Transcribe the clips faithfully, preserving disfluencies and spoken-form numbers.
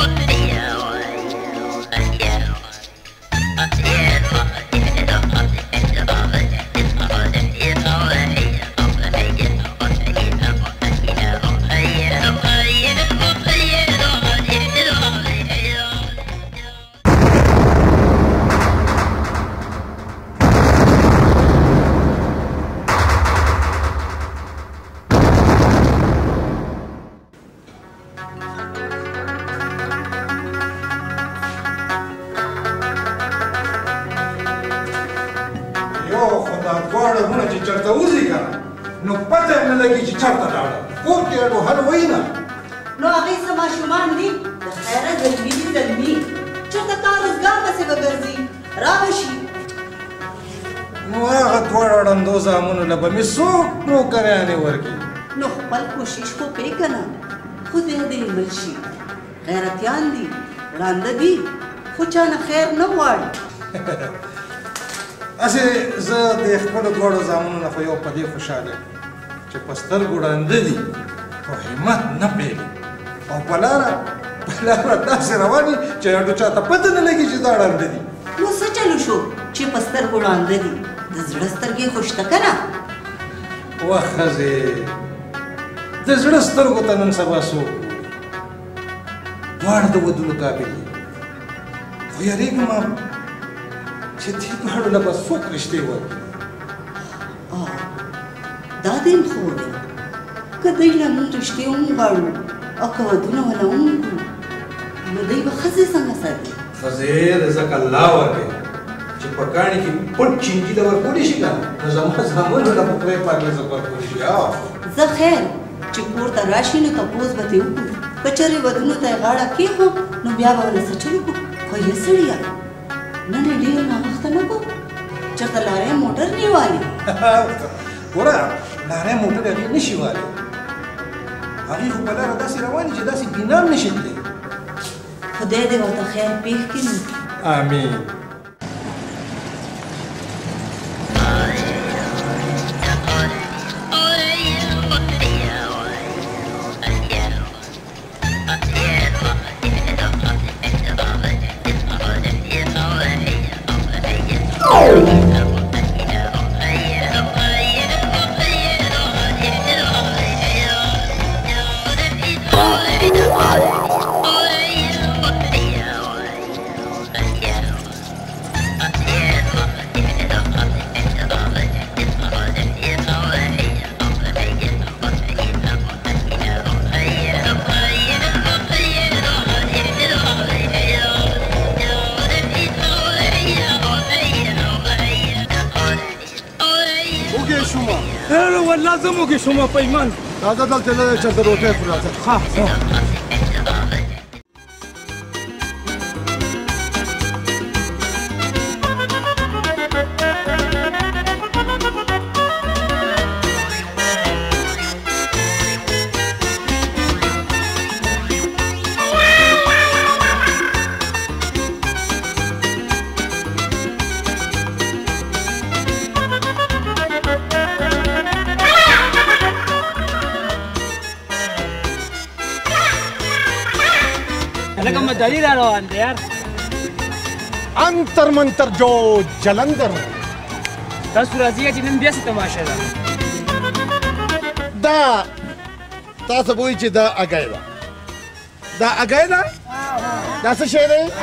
رانده دي خو چانه خیر نه غواړي اسې زه د خپلو دواړو زامنو نه خو یو په دې خوشحاله یم چې په سترګو ړانده دي خو همت نه پرېږدي او په لاره په لاره داسې روان دي چې هډو چاته پته نه لګي چې دا ړانده دي نو څه چلو شو چې په سترګو ړانده دي د زړه سترګې خو شته که نه وه ښځې د زړه سترګو ته نن سبا څوک دواړه د ودونو قابل دي خو یارېږم چې دې دواړو له به څوک رشتې ورکړي دا دې هم خو دی که دوی له مونږ رشتې وغواړو او که ودونه ونه وکړو نو دوی به ښځې څنګه ساتي ښځې رزق الله ورکوي چې په کاڼي کې پټ چینجي له ورکولی شي که نه نو زما زامنو له په خدای پاک رزق ورکولی شي زه خیر چې کور ته راشي نو تپوس به ترې وکړو که چېرې ودونو ته یې غاړه کېښود نو بیا به ونه څه چل وکړو خو یې سړیه نن یې ډېر ناوخته نه کړو چېرته لاری موټر نه والي ګوره لاری موټر هغې نه شي والي هغې خو په لاره داسې روانې چې داسې بینام نه شي تللی خدای دې ورته خیر پېښ کړي امین لازم وکړي شما پیمان راځه دلته نه چې د روټۍ خو راځه ښه دلیل روان دی یار انتر منتر جو جلندر تاسو راځئ چې نن بیا څه تماشه ده دا تاسو وایئ چې دا اګی ده دا اګی ده دا څه شی دی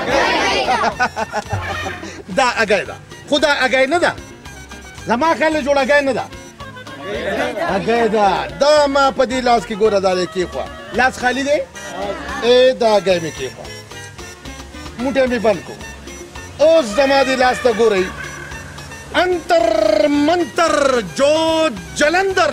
دا اګی ده خو دا اګی نه ده زما خیال جوړ اګی نه ده اګی ده دا ما په دې لاس کې ګوره دا دی کېښوه لاس خالي دی ای دا اګی مې کېښوه موټی مې بند کړو اوس زما دې لاس ته ګورئ انتر منتر جو جلندر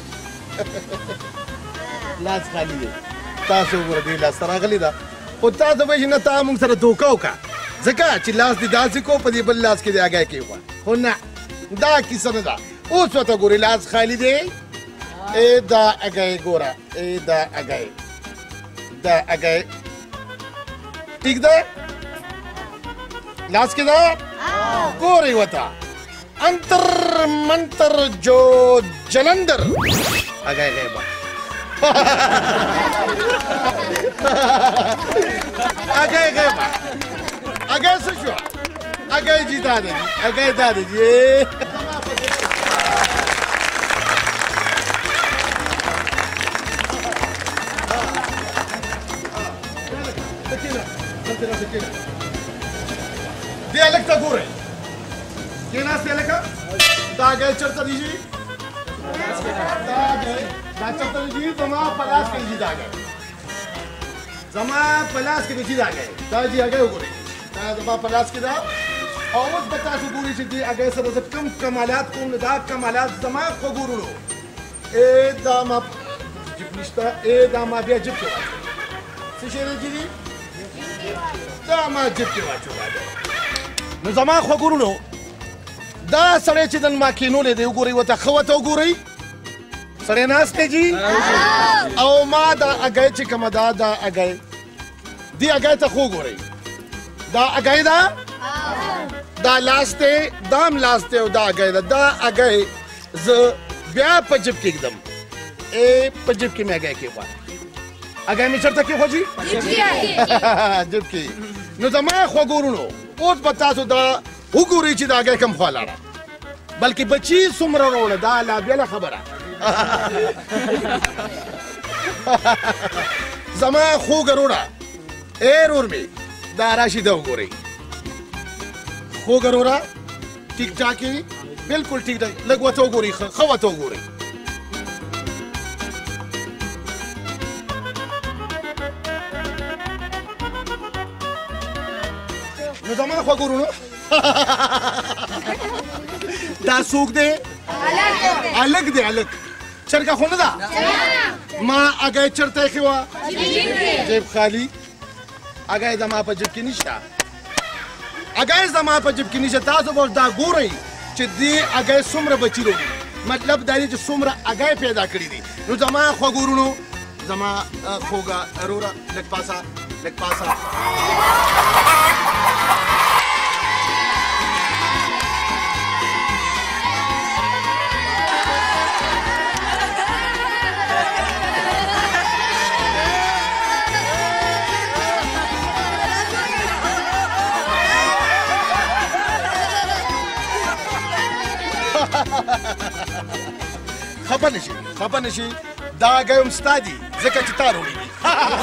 لاس خالي دی تاسو وګوره دې لاس ته راغلې ده خو تاسو وایئ چې نه تا موږ سره دوکه وکړه ځکه چې لاس دې داسې کو په دې بل لاس کې دې اګی کېښوه خو نه دا کیسه نه ده اوس ورته ګورئ لاس خالي دی ای دا اګی ګوره ای دا اګی دا اګی ټیک ده لاس کې ده ګورئ ورته انتر منتر جو جلندر اګی غیبه اگای غیبه اگای څه شو اگای جی دا دی اگای دا دی دی الک ته ګورئ کېناست دی الکه دا اگای چېرته دی جي دا اگای دا چېرته دی جي زما په لاس کې جي دا اگای زما په لاس کې دی دا اگای دا جي اگای وګورئ دا زما په لاس کې ده او اوس به تاسو ګورئ چې دې اگای سره زه کوم کمالات کوم نو دا کمالات زما خو ګورلو ای دا ما جیب نشته ای دا ما بیا جیب کې واچوم څه شی دی جي دا ما جیب کې واچوم نو زما خو ګورلو دا سړی چې نن ما کینولی دی وګورئ ورته ښه ورته وګورئ سړی ناست دی جي او ما دا اگای چې کومه ده دا اگای دې اگای ته خو وګورئ دا اگای ده دا لاس دی دا هم لاس دی او دا اگای ده دا اگای زه بیا په جیب کې ږدم ای په جیب کې مې اگای کېښوه اگای مې چېرته کېښوه جي جیب کې نو زما خوږورونو اوس به تاسو دا وګورئ چې د اگای کوم خوا لاړه بلکې بچي څومره راوړه دا لا بېله خبره زما خوږه وروڼه ای ورور مې دا راشي دا وګورئ خوږه وروره ټیک ټاک یې بلکل ټیک ټاک لږ ورته وګورئ ښه ورته وګورئ نو زما خوږ وروڼو دا څوک دی الګ دی الګ چرګه خو نه ده ما اگای چرته ایښې وه جیب خالي اگای زما په جیب کې نشته اگای زما په جیب کې نشته تاسو به دا ګورئ چې دې اگای څومره بچي روړي مطلب دا دی چې څومره اگای پیدا کړي دي نو زما خوږ وروڼو زما خوږه وروره لږ پاسه لږ پاسه خفه نشي خفه نشي دا اگای هم ستا دي ځکه چې تا راوړي دي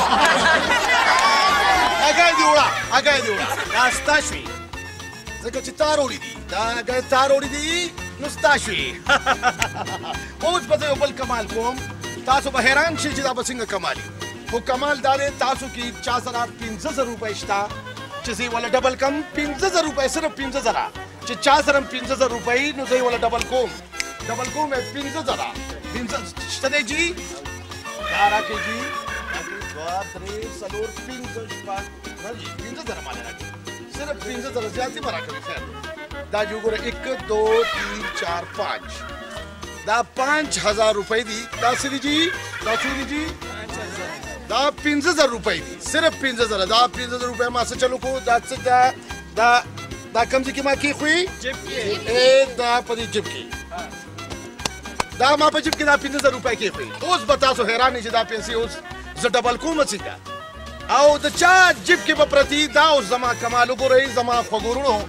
اگای دې وړه اگای دې وړه دا ستا شوي ځکه چې تا راوړي دي دا اگای تا راوړي دي نو ستا شوي اوس به زه یو بل کمال کوم تاسو به حیران شئ چې دا به څنګه کمال وي خو کمال دا دی تاسو کې چا سره پنځه زره روپۍ شته چې زه یې وله ډبل کم پنځه زره روپۍ صرف پنځه زره چې چا سره پنځه زره روپۍ نو زه یې وله ډبل کوم ډبل کوم پنځه زره پنځه شته دی جي دا راکړئ جي دوه درې څلور پنځه شپږ نه جي پنځه زره مالی راکړئ صرف پنځه زره زیاتې به راکوي خیر دا جي وګوره ایک دو تین چار پانچ دا پانچ هزار روپۍ دي دا څه دي جي دا څو دي جي دا پنځه زره روپۍ دي صرف پنځه زره دا پنځه زره روپۍ ما څه چلو کو دا څه دا دا دا کوم ځای کې ما کېښوي دا په دې جیب کې دا ما په جیب کې دا پنځه زره روپۍ کېښوي اوس به تاسو حیران یې چې دا پیسې اوس زه ډبل کومه څنګه او د چا جیب کې به پرتي دا اوس زما کمال وګورئ زما خوږ وروڼو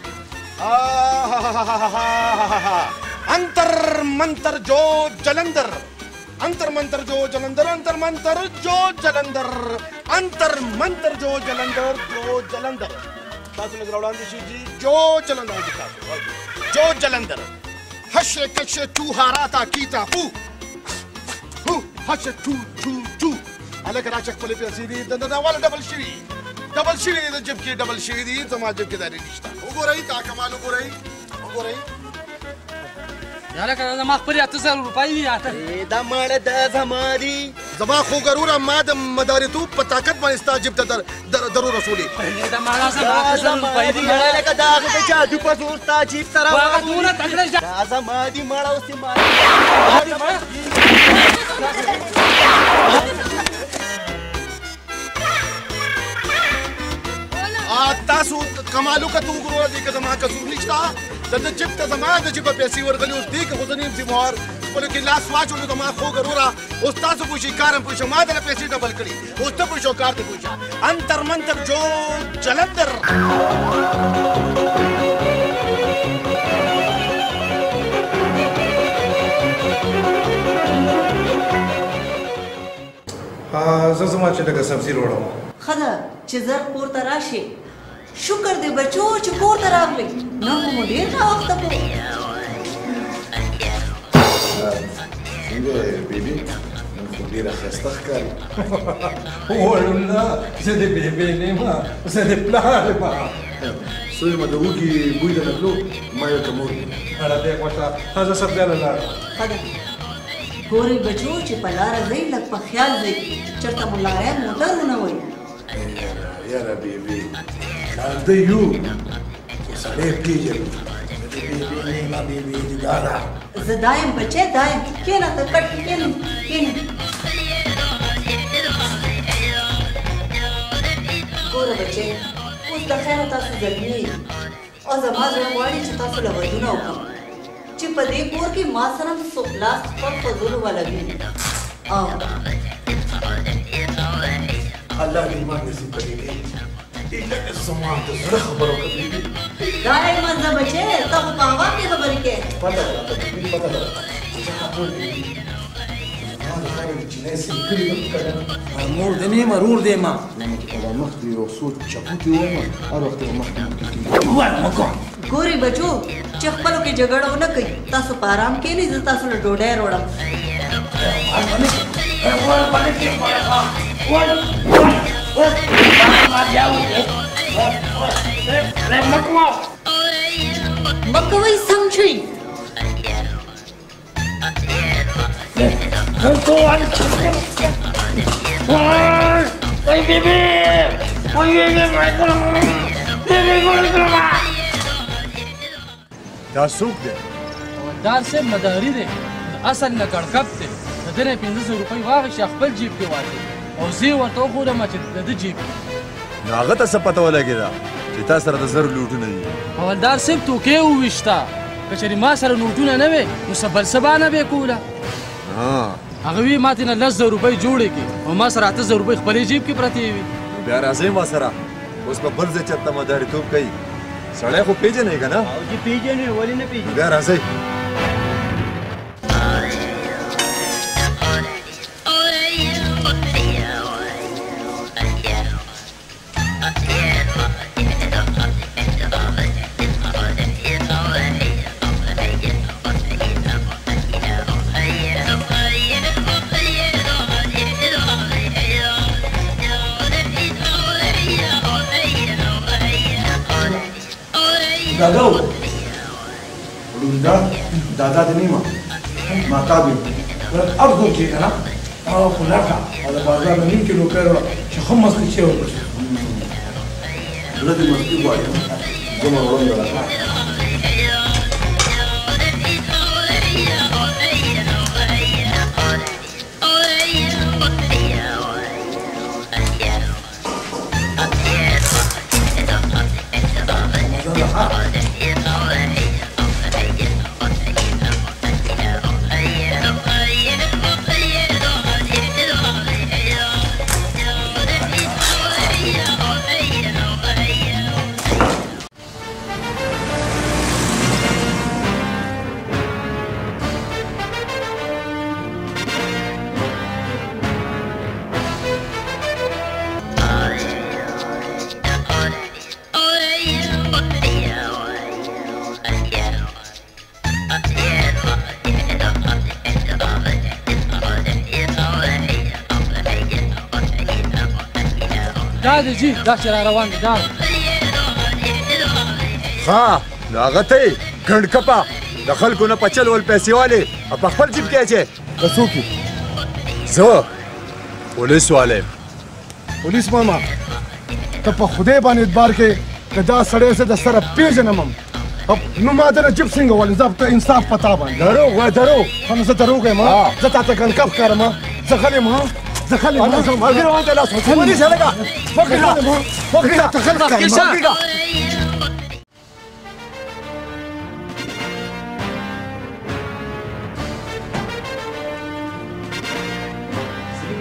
انتر منتر جو جلندر انتر منتر جو جلندر انتر منتر جو جلندر انتر منتر جو جلندر جو جلندر تاسو لږ راوړاندې شئ جي جو جلندر تاسو جو جلندر هشه کشه تو هاراتا کیتا هو هو هشه تو تو تو هلکه راشه خپلې پیسې دي د دا والا ډبل شوي ډبل شوي دي د جیب کې ډبل شوي دي زما جیب کې داري نشته وګورئ دا کمال وګورئ وګورئ هلکه دا زما خپلې اته زره روپۍ دي اته دا ماړه دا زما دي زما خو ګروره ما د مداریتوب په طاقت باندې ستا جیب ته درو رسولي دا ماړه زما اته زره روپۍ دي هلکه دا هغه د جادو په زور ستا جیب ته دونه تکړه دا زما دي ماړه اوس تاسو کمال وکړو وګورئ دې که زما قصور نشته د ده جیب ته زما د جیبه پیسې ورغلي اوس دې که خو زه نه یم ذمهوار خپلو کې لاس واچولو د ما خوږ وروره اوس تاسو پوه شئ کار هم پوه شو ما دله پیسې ډبل کړي اوس ته پوه شو کار ته پوه شه انتر منتر جو جلندر زه زما چې لږه سبزي راوړم ښه ده چې زر کور ته راشې شکر دی بچو چې کور ته راغلی نن خو مو ډېر ناوخته کړو څنګه بیبي نن خو ډېره ښایسته ښکاري وړونه زه د بېبې نه یم زه د پلار یم څه یم د وږي بوی ته تلو ما یو ته مور اړه دی خوښه ښځه سبزیاله لاړه ښه ده ګورئ بچو چې په لاره ځئ لږ په خیال ځئ چېرته مو لاریان موټر ونه وایي یاره بیبي لاندې یو خو سړی پېژني زه د بیبي نه یم بیبي دې دا ده زه دا یم بچی دا یم کښېنه ته کټ کښېنه کښېنه ګوره بچی اوس د خیره تاسو ګرمي او زما زړه غواړي چې تاسو له ودونه وکړم چې په دې کور کې ما سره څوک لاس خپل فضولو ولګي او الله دې ما نصیب کړي دې لکه زما د زړه خبره وکړي دا یې مزه بچی ته خو په هوا کې خبرې کوې پته ده بیبي پته ده زه خبر دی ما د خبرې چینی سیم کړي وه که نه مور دې نه یم رور دې یم په مخ دې یو څو چپوټې وم هر وخت به مخکې مخکې کېږي ګورئ بچو چې خپلو کې جګړه ونه کوي تاسو په آرام کښېنئ زه تاسو له ډوډۍ راوړم مه کوئ سم شئ دا څوک دی دار صاحب مداري دی اصل نه کړکپ دی د ده نه یې پنځه سوه روپۍ واخیستې خپل جیب کې واچوي او زه یې ورته وښودم چې د ده جیب کې نو هغه ته څه پته ولګېده چې تا سره د زرو لوټونه دي حوالدار صاحب توکې یې وویشته که چېرې ما سره نوټونه نه وې نو څه بل څه به نه به یې کوله هغه وی ما ترې نه لس زره روپۍ جوړې کړې او ما سره اته زره روپۍ خپلې جیب کې پرتې وي بیا راځئ ما سره اوس په بل ځای چېرته مداریتوب کوي سړی خو پېژنې که نه چې پېژنې ولې نه پېژنې بیا راځئ دادا رونده دادا دې نه یم ماتا دې ورک افغو کې که نه او خو لکه او د بازار نه نیم کیلو پیر وړه چې ښه مسکي شوی ورکړي زړه دې مسکي غواړي زما وړاندې راځه دا دی جي دا چې را روان دی دا ها نو هغه ته یې ګنډ کپه د خلکو نه په چل ول پیسې والې او په خپل جیب کې اچې که څوک یې زه پولیس والا یم پولیس ماما ته په خدای باندې اعتبار کې که دا سړی زه د سره پېژنم هم نو ما دنه جیب څنګه ولې زه ته انصاف په تا باندې دروغ وایه دروغ نو زه دروغ یم زه تا ته ګنډکپ ښکارم زه غلی یم زه غلی یم ملګري باندې لاس ونیسه لږه مخکې مخکې ته غلی ښکارم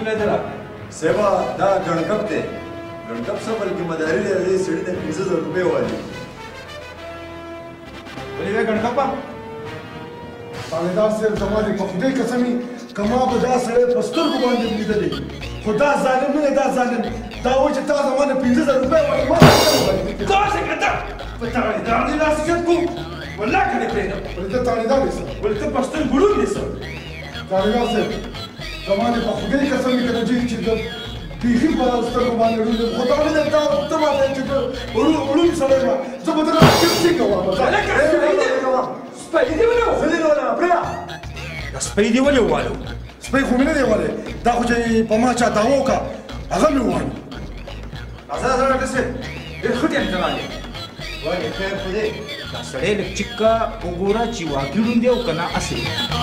لیدله سیبا دا ګڼکپ دی ګڼکپ څه بلکې مداري دی دې سړي ته پنځه زره روپۍ والي ولې وې ګڼکپه تانیدار صاحب زما دې په خدای قسمي که ما به دا سړی په سترګو باندې لیدلی خو دا ظالم نه دی دا ظالم دا و چې تا زما نه پنځه زره روپۍ ورکړې ما داسې که ته په تانیدار دې لاس چت کوم والله که دې پرېږدم ولې ته تانیدار یې څه ولې ته په سترګو ړوند یې څه تانیدار صاحب زما دې په خدای قسمي که د جیب چې د بیخي په سترګو باندې ړوند یم خو دا نه دی تا ته ماته چې ړوند سړی یم زه به درنه څنګه وایم سپی دې ولې و زه دې نه ولم پرېږده دا سپی دې ولې ووالو سپی خو مې نه دی ولی دا خو چې په ما چا دعوا وکړه هغه مې ووالو راځه راځه ډسې ډېر ښه ټیم ته راغلی ولې خیر خو دی دا سړی لږ چکه وګوره چې واقعي ړوند دی او که نه اصلي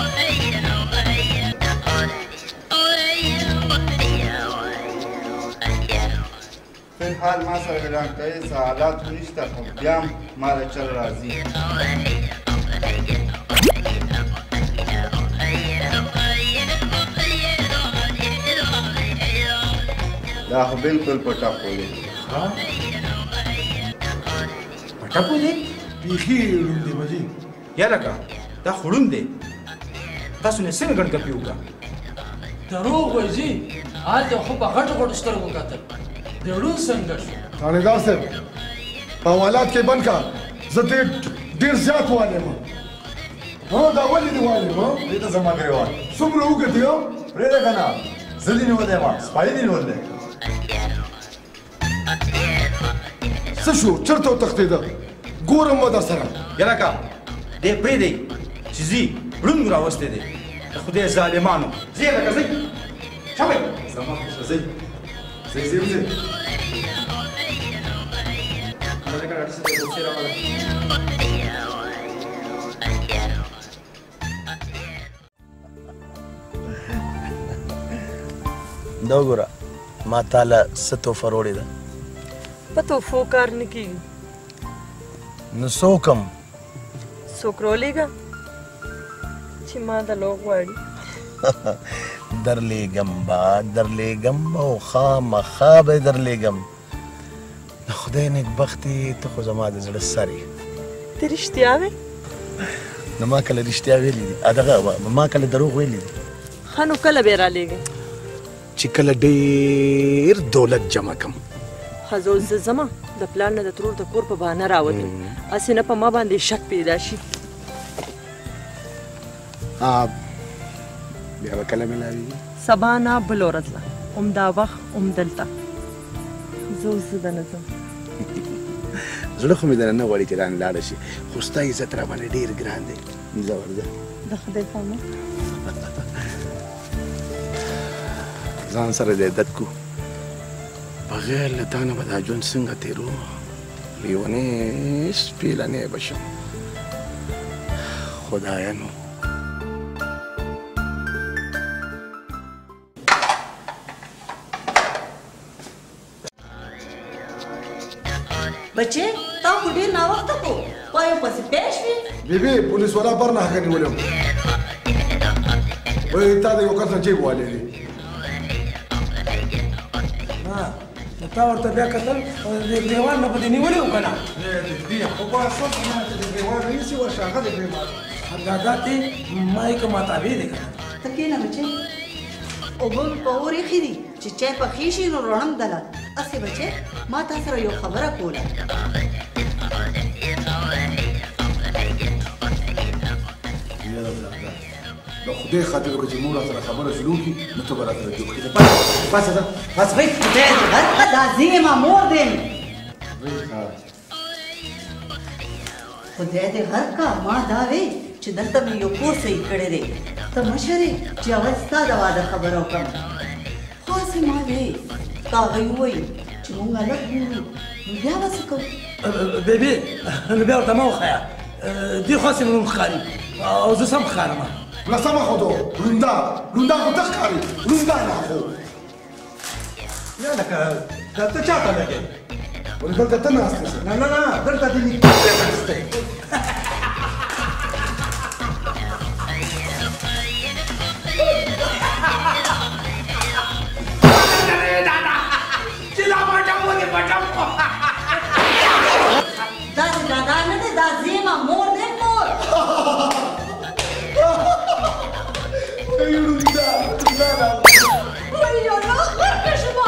فلحال ما سره اعلان کوي څه حالات نشته خو بیا هم ما له چل راځي دا خو بلکل په ټاپو دی په ټپو دی بیخي ړوند دی بجي یا لکه دا خو ړوند دی تاسو نه څنګه ګڼکپي وکړه دروغ وایي جي هلته خو په غټو غټو سترګو کتل د ړوند څنګه شو تانیدار صاحب په حوالات کې بند کا زه دې ډېر زیات والی یم ها دا ولې دې والی یم ها دې ته زما ګرېوان څومره اوږد دی ها پرېږده که نه زه دې نیولی یم سپی دې نیولی څه شو چېرته وتښتېده ګورم به در سره یا لکه دې پرېږدئ چې ځي ړوند راوستی دی د خدای ظالمانو ځې لکه ځئ شابئ زما خوشه ځئ ځئ ځئ ځئ لکه ډاکټر صاحب د غوسې راغله دا وګوره ما تاله څه تحفه راوړې ده په تحفو کار نه کېږي نو څه وکړم څوک راولېږه چې ما د لو غواړي درلېږم به درلېږم به او خامخا به درلېږم د خدای نیکبختې ته خو زما د زړه سر یې ته رښتیا وې نو ما کله رښتیا ویلي دي دغه ما کله دروغ ویلي دي ښه نو کله بیا رالېږې چې کله ډېر دولت جمع کړم ښه زه اوس زه ځمه د پلار نه د ترور د کور په بهانه راوتم هسې نه په ما باندې شک پیدا شي بیا به کله ملاوېږي سبا نه بل ورځ له همدا وخت همدلته زه اوس زه دنه ځم زړه خو مې دننه غواړي چې رانه لاړه شي خو ستا عزت را باندې ډېر ګران دی ځه ورځه د خدای په امان ځان سره د عدت کو بغیر له تا نه به دا ژوند څنګه تېرو لیونی سپېلنی به شم خدایه نو بچې تا خو ډېر ناوخته کو پایو پسې پېښ وې بیبي پولیس والا بر نه هغه نیولی وم وایي تا د یو کس نه جیب والی دی تا ورته بیا کتل دیوال نه به دې نیولې و که نه خو به څوک نه چې د دیوال نیسي ورشه هغه دې پرې مات دا دې ما یې که ماتابې دی که نه ته کښېنه بچې اوبه مې په اور ایښي دي چې چای پخې شي نو رڼم دله هسې بچې ما تا سره یو خبره کوله د خدای خاطر وکړه چې موږ را سره خبره شروع کړي نو ته به را سره جوړ کړې پاسه ده پاسه خدای دې غرقه دا زه یم مور دې خدای دې غرقه ما دا وې چې دلته مې یو کور صحیح کړی دی ته مشر یې چې اول ستا د واده خبره وکړم خو هسې ما وې تا هغوی ووایي چې مونږ هلک ګورو نو بیا به څه کوو بیبي نو بیا ورته مه وښیه دې خوا سې مې ښکاري او زه سم ښکارم لسمه خو دو روندا روندا خو ته ښکاري روندا نه خو یا لکه دا ته چاته لګې ولې دلته ته ناست یې نه نه نه دلته دې نیکه پرېناستې پټم دا د دادا نه دی دا زما مور دی مور وایو نو ورکه شما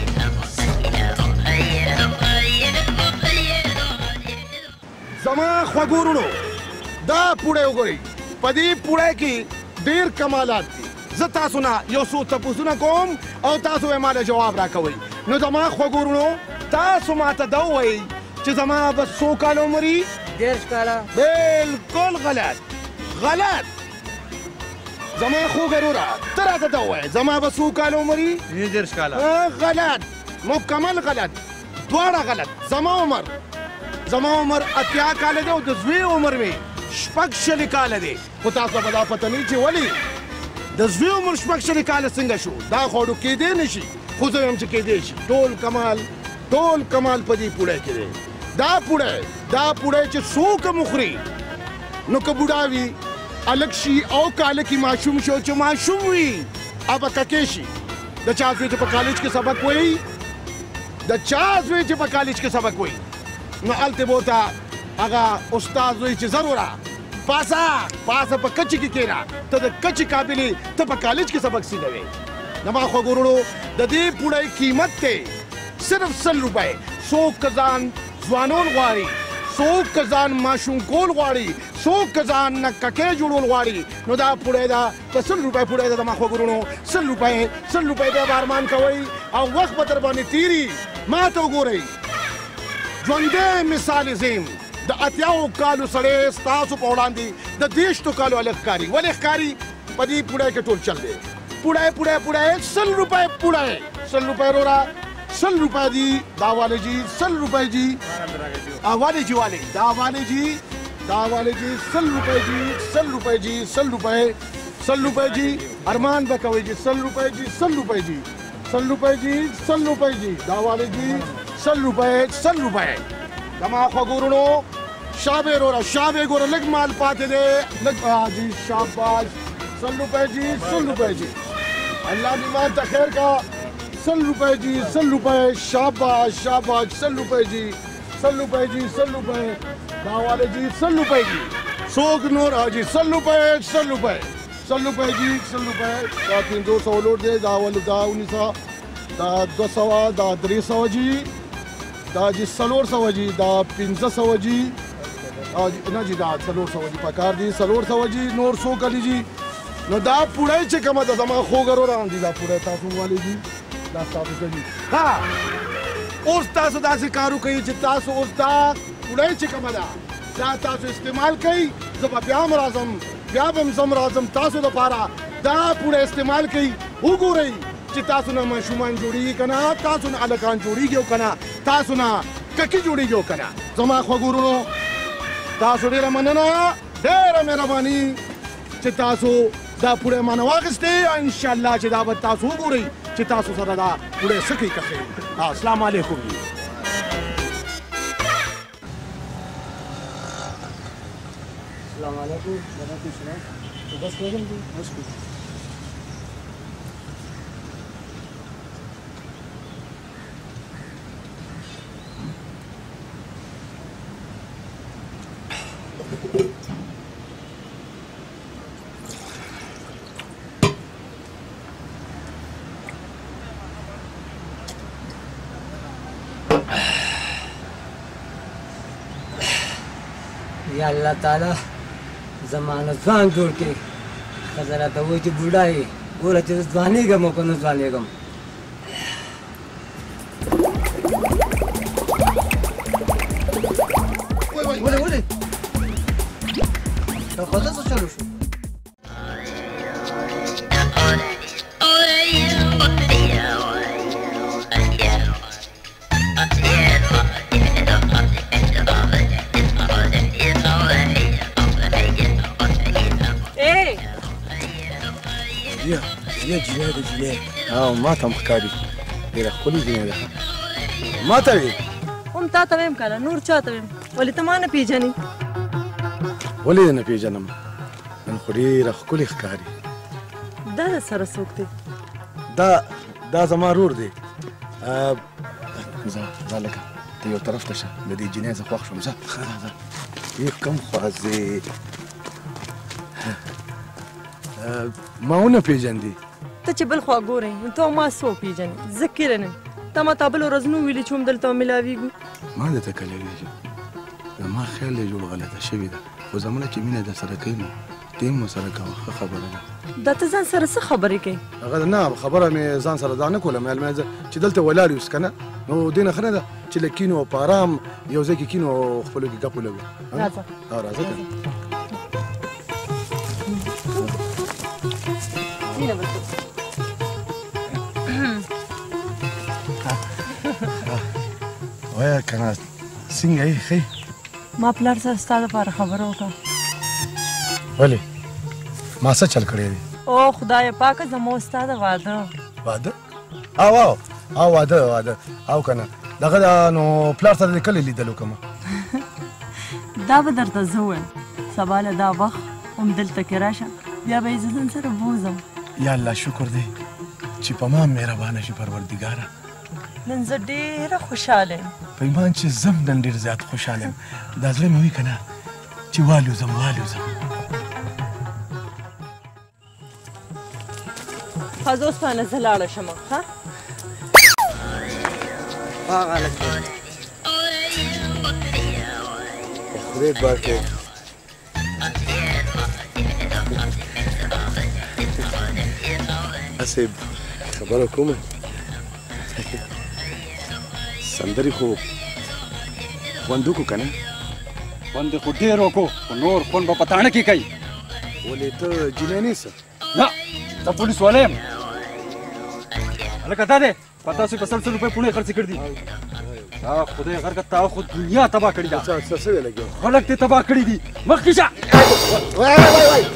زما خوږو وروڼو دا پوړی وګورئ په دې پوړی کې ډېر کمالات دي زه تاسو نه یو څو تپوسونه کوم او تاسو به ماته جواب راکوئ نو زما خوږو وروڼو تاسو ماته دا ووایئ چې زما به څو کاله عمر وي دېرش کاله بلکل غلط غلط زما خوږ وروره ته راته دا ووایه زما به څو کاله عمر وي دېرش کاله غلط مکمل غلط دواړه غلط زما عمر زما عمر اتیا کاله دی او د زوی عمر مې شپږ شلې کاله دی خو تاسو به دا پته نه وي چې ولې د زوی عمر شپږ شلې کاله څنګه شو دا خو اډو کېدی نه شي خو زه وایم چې کېدی شي ټول کمال ټول کمال په دې پوړی کې دی دا پوړی دا پوړی چې څوک هم وخوري نو که بوډا وي هلک شي او که هلکي ماشوم شي او چې ماشوم وي هغه ککې شي د چا زوی چې په کالج کې سبق وایي د چا زوی چې په کالج کې سبق وایي نو هلته به ورته هغه استاد وایي چې ضروره پاسه پاسه په کچې کې کښېنه ته د کچې قابلې ته په کالج کې سبق سیدوې زما خوږو وروڼو د دې پوړی قیمت دی صرف سل روپۍ څوک که ځان ځوانول غواړي څوک که ځان ماشوم کول غواړي څوک که ځان نه ککې جوړول غواړي نو دا پوړی ده په سل روپۍ پوړی ده زما خوږو وروڼو سل روپۍ سل روپۍ بیا به ارمان کوئ او وخت به در باندې تېري ما ته وګورئ ژوندی مثال زیم د اتیاو کالو سړی ستاسو په وړاندې د دېرشتو کالو هلک ښکاري ولې ښکاري په دې پوړی کې ټول چل دی پوړی پوړی پوړی سل روپۍ پوړی سل روپۍ وروره سل روپۍ دي دا والے جی سل روپۍ جی والے جی والے دا والے جی دا والے جی سل روپۍ جی سل روپۍ جی سل روپۍ سل روپۍ جی ارمان به کوئ جی سل روپۍ جی سل روپۍ جی سل روپۍ جی سل روپۍ جی دا والے جی سل روپۍ سل روپۍ زما خوږو وروڼو شابې وروره شابې ګوره لږ مال پاتې دی لږ جی شاباش سل روپۍ جی سل روپۍ جی الله دې ما ته خیر کا سل روپۍ جی سل روپۍ شاباش شاباش سل روپۍ جی سل روپۍ جی سل روپۍ دا والے جی سل روپۍ جی څوک نور حاجي سل روپۍ سل روپۍ سل روپۍ جی سل روپۍ دا پنځه سوه لوټ دی دا ول دا اونیس سوه دا دوه سوه دا درې سوه جی دا جی څلور سوه جی دا پنځه سوه جی نه جی دا څلور سوه جی پکار دي څلور سوه جی نور څو کلی جی نو دا پوړی چې کومه ده زما خوږ وروره دي دا پوړی تاسو والي دي دا ستاسو کوي ها اوس تاسو داسې کار وکړئ چې تاسو اوس دا پوړی چې کومه ده دا تاسو استعمال کوئ زه به بیا هم راځم بیا به هم زه هم راځم تاسو دپاره دا پوړی استعمال کوئ وګورئ چې تاسو نه ماشومان جوړېږي که نه تاسو نه هلکان جوړېږي او که نه تاسو نه ککي جوړېږي او که نه زما خوږو وروڼو تاسو ډېره مننه ډېره مهرباني چې تاسو دا پوړی مانه واخیستې او انشاءالله چې دا به تاسو وګورئ چې تاسو سره دا پوړی څه کوي کښې السلام علیکم السلام علیکم وعلیکم السلام بس کېږم دي بس یا الله تعالی زمانه ځوان جوړ کړي ښځه راته وایي چې بوډا یې ګوره چې زه ځوانېږم او که نه ځوانېږم ولې ولې دا خواته څه چلو شو یا یا جنۍ ده جنۍ او ما ته هم ښکاري ډېره ښکلې جنۍ ده ما ته وې هم تا ته ویم که نه نور چا ته ویم ولې ته ما نه پېژنې ولې دې نه پېژنم نن خو ډېره ښکلې ښکاري دا د سره څوک دی دا دا زما رور دی ځه ځه لکه ته یو طرف ته شه د دې جنۍ زه خوښ شوم ځه ځه ای کوم خوا ځې ما ونه پېژندې ته چې بل خوا ګورې نو ته ما څو پېژنې زه کیره نه تا ما تا بل ورځ نو ویلې چې هم دلته ملاویږو ما درته کله ویلي زما خیال یې جوړ غلطه شوې ده خو زمونه چې مینه درسره کوي نو ته هم ورسره کوه ښه خبره ده دا ته ځان سره څه خبرې کوې هغه نه خبره مې ځان سره دا نه کوله مې چې دلته ولاړ یوس که نه نو دې نه ښه نه ده چې له کینو په ارام یو ځای کې کینو او خپلو کې ګپ ولګو راځه راځه که مینه بلته وایه که نه څنګه یې ښه ما پلار سره ستا دپاره خبره وکړه ولې ما څه چل کړی دی او خدای پاکه زما او ستا د واده واده او او او واده واده او که نه دغه نو پلار سره دې کله لیدل وکړمه دا به درته زه ووایم سبا له دا وخت هم دلته کې راشه بیا به یې زه ځان سره بوځم یا الله شکر دی چې په ما مهربانه شي پروردګاره نن زه ډېره خوشحاله یم په ایمان چې زم نن ډېر زیات خوشحاله یم دا زړه مې وي که نه چې والوځم والوځم ښه زه اوس پانه زه لاړه شم ښه هغه هلک دی خدای بار کې هسې خبره کومه سندرې خو خوند وکړو که نه خوند خو ډېر وکړو خو نور خوند به په تاڼه کې کوي ولې ته جنۍ نیسه نه زه پولیس والا یم هلکه دا دی په تاسو په سل سل روپۍ پوڼې خرڅې کړي دي دا خدای غرقه تا خو دنیا تباه کړې ده څه څه لګیا خلک دې تباه کړي دي مخکې شه وای وای وای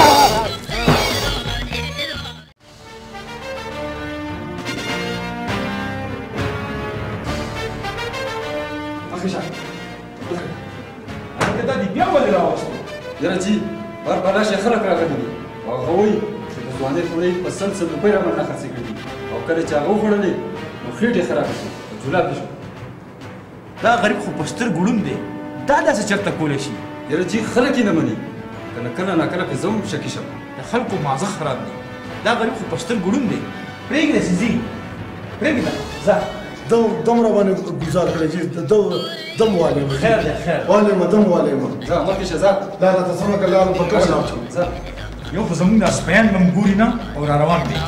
مخکې شه هلکه دا دې بیا ولې راوستو یاره چې بار بار راشي خلک راغلي دي او هغه وایي چې د ځوانۍ پوړۍ په سل سل روپۍ راباندې خرڅې کړي دي او کله چې هغه وخوړلې نو خېټې خرابې شوې او جلاب شو دا غریب خو په سترګو ړوند دی دا داسې چېرته کولی شي یاره چې خلک یې نه مني کله کله ناکله پې زه هم شکي شم د خلکو ماغزه خراب دی دا غریب خو په سترګو ړوند دی پرېږده چې ځي پرېږده ځه دم را باندې ګزار کړی چې دم والی یم خیر دی خیر والی یم دم والی یم ځه مخکې شه ځه دا راته سمه کړه لاره په کله لاړ ځه یو خو زموږ دا سپیان به م ګوري نه او را روان دی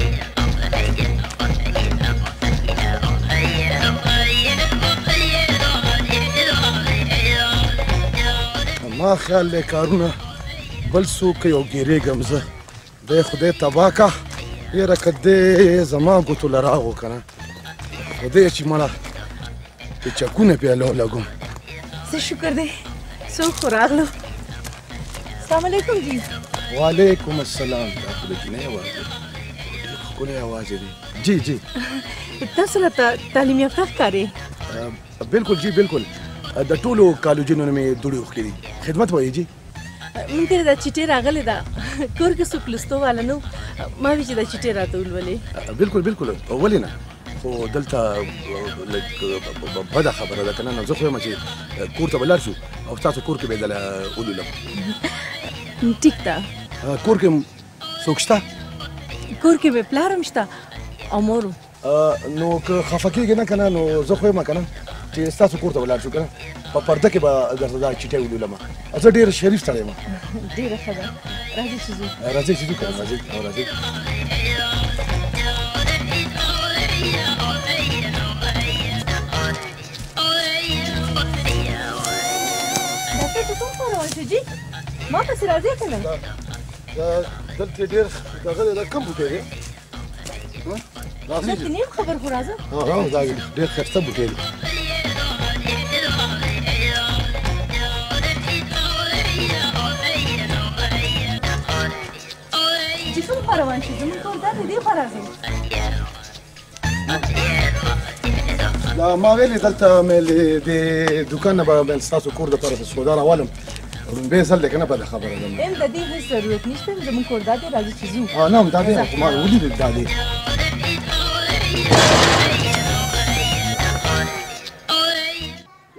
ما خیال دی کارونه بل څوک کوي او ګیرېږم زه دی خدای تباه که یاره که دی زما ګوتو له راغو که نه خدای چې مړه چې چکونه پې الله لګوم څه شکر دی څوک خو راغلو السلام علیکم جی وعلیکم السلام دا خو د جنۍ اواز دی ښکلی اواز دی جی جی تاسو راته تعلیم یافته ښکارې بلکل جی بلکل د ټولو کالجونو نه مې دوړې اوښکې دي خدمت وایي جی مونږ ته دا چیټې راغلې ده کور کې څوک لوستو والا نه ما وی چې دا چیټې راته ولولې بلکل بلکل ولې نه خو دلته لږ بده خبره ده که نه نو زه خو یم چې کور ته به لاړ شو او ستاسو کور کې به یې دله ولولم ټیک ده کور کې څوک شته کور کې به پلار هم شته او مور نو که خفه کېږې نه که نه نو زه خو یم که نه چې ستاسو کور ته ولاړ شو که نه په پرده کې به درته دا چیټۍ ولولم زه ډېر شریف سړی یم ډېره ښه ده راځئ چې ځو راځئ چې ځو که راځئ او راځئ ډاکټر ته کوم خوا روان شو جي ما پسې راځئ که نه دلته ډېر دغه دی دا کم بوټی دی دلته نیم خبر خو راځه دا ډېر ښایسته بوټی دی چې کوم خوا روان شو زموږ کور دا دی دې خوا راځئ دا ما ویلې دلته مې د دوکان نه به ستاسو کور دپاره سودا راولم رومبې ځل دی که نه بده خبره ده ام د دې هېڅ ضرورت نشته زموږ کور دا دی راځئ چې ځو نه هم دا دی خو ما ولید دا دی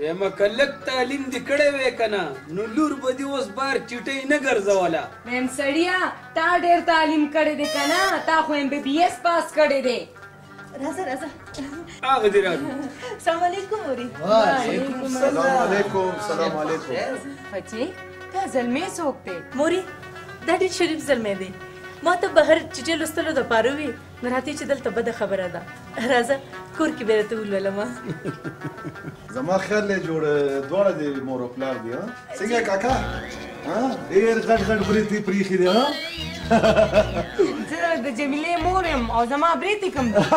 ویمه که لږ تعلیم دې کړی وی که نه نو لور به دې اوس بار چیټۍ نه ګرځوله میم سړیه تا ډېر تعلیم کړی دی که نه تا خو ایم بی بي ایس پاس کړی دی راځه راځه هغه دې راځو السلام علیکم مورې وعلیکم السلام علیکم سلام علیکم بچې دا زلمی څوک دی مورې دا ډېر شریف زلمی دی ما ته بهر چټې لوستلو دپاره وي نو راته چې دلته بده خبره ده راځه کور کې به راته ولولمه زما خیال دی جوړ دواړه د مور او پلار دي ها څنګه کاکا ها ډېر غټ غټ برېتې پریښي دي ها زه د جمیلې مور یم او زما برېتې کم دي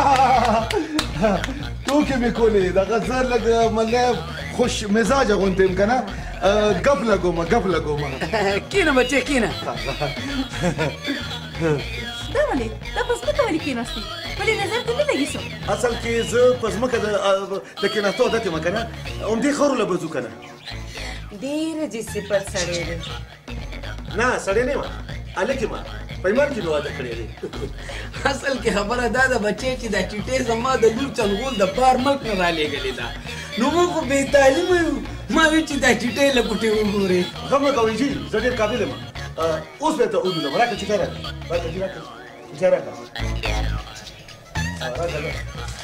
ټوکې مې کولې دغه زه لږ مطلب خوش مزاجه غوندې یم که نه ګپ لګومه ګپ لګومه کینه بچې کینه دا ولې دا په ځمکه ولې کېناستې ولې نظر ته نه لګي څو اصل کې زه په ځمکه د کېناستو عادت یم که نه همدې خرو له به ځو که نه ډېره جې صفت سړی دی نه سړی نه یم هلک یم په ایمان کې مې واده کړی دی اصل کې خبره دا ده بچې چې دا چیټۍ زما د لور چنغول د بار ملک نه رالېږلې ده نو موږ خو بې تعلیمه یو ما وی چې دا چیټۍ له ګوتې وګورې غم نه کوئ جي زه ډېر قابل یم اوس به ته وګورم راکړه چیټۍ راکړه راکړه جي راکړه چیټۍ راکړه راکړه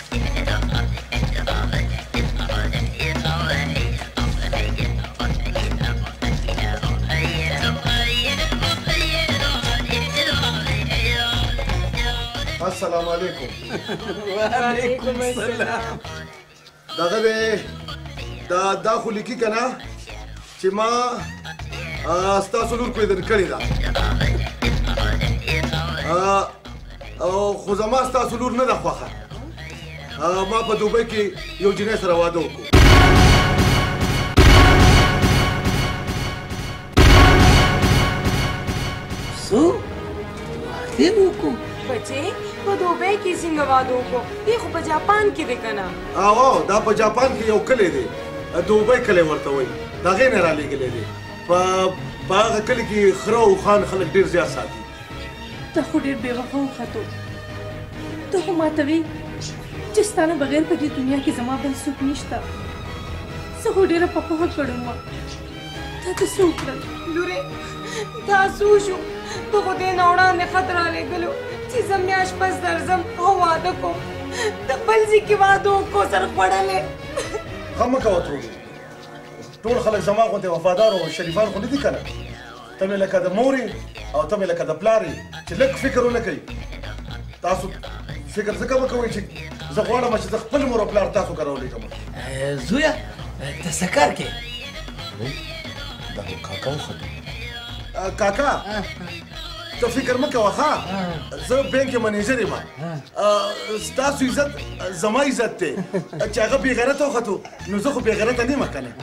السلام علیکم وعلیکم السلام دغه دی دا دا خو لیکي که نه چې ما ستاسو لور کویدن کړې ده خو زما ستاسو لور نه ده خوښه ما په دوبۍ کې یو جنۍ سره واده وکړو څو واده وکړو بچې په دوبۍ کې څنګه واده وکړو دی خو په جاپان کې دی که نه او دا په جاپان کې یو کلی دی دوبۍ کلی ورته وایي د هغې نه رالېږلی دی په هغه کلي کې خره او خان خلک ډېر زیات ساتي ته خو ډېر بې وفا وختو ته خو ماته وې چې ستا نه بغیر په دې دنیا کې زما بل څوک نشته زه خو ډېره په پوهه کړې وم تا ته څه وکړل لورې دا څه وشو په خدای نه وړاندې خط رالېږلو چې زه میاشت پس درځم او واده کوم د بل ځای کې واده وکړو سر خوړلی غم مه کوه ترور ټول خلک زما غوندې وفادار او شریفان خو نه دي که نه ته مې لکه د مورې او ته مې لکه د پلارې چې لږ فکر ونه کوي تاسو فکر ځکه مه کوئ چې زه غواړم چې زه خپل مور او پلار تاسو کره ولیږم زویه ته څه کار کوې دا خو کاکا وختو کاکا ته فکر مه کوه ښه زه بینک کې منیجر یم ستاسو عزت زما عزت دی چې هغه بې غیرته وختو نو زه خو بې غیرته نه یم که نه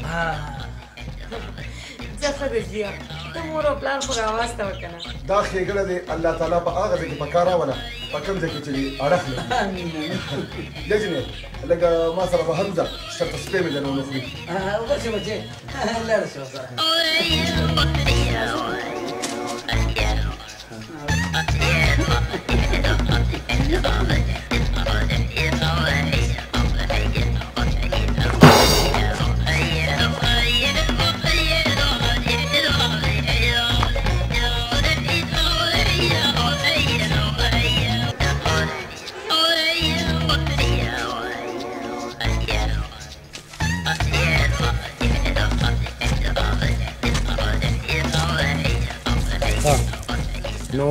ځه ښه دی جیا ته مور او پلار خو راواستوه که نه دا ښېګړه دی الله تعالی په هغه ځای کې په کار راوله په کوم ځای کې چې اړخ لري لږ جینې لږه ما سره بهر وځه شرطه سپی مې دنه ونه خوري ورشي بچې لاړ شو نو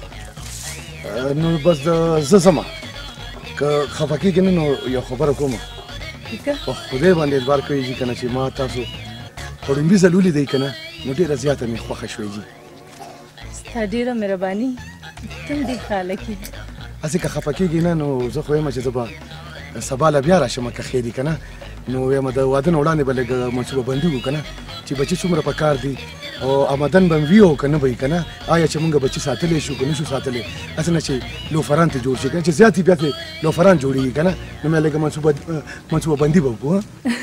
نو بس زه ځمه که خفه کېږي نه نو یو خبره کومه په خدای باندې اعتبار کوي جي که نه چې ما تاسو په ړومبي ځل ولیدئ که نه نو ډېره زیاته مې خوښه شوې جي ستا ډېره مهرباني ته هم ډېر خیاله کېږي هسې که خفه کېږي نه نو زه خو یم چې زه به سبا له بیا راشم که خیر دي که نه نو یم د واده نه وړاندې به لږ منصوبه بندي وکړو که نه چې بچي څومره په کار دي او آمدن به وي او که نه به وي که نه آیا چې مونږ بچي ساتلی شو که نه شو ساتلی هسې نه چې لوفران ته جوړ شي که نه چې زیات بیا ترې لوفران جوړېږي که نه نو بیا لږه منصوبه منصوبه بندي به وکړو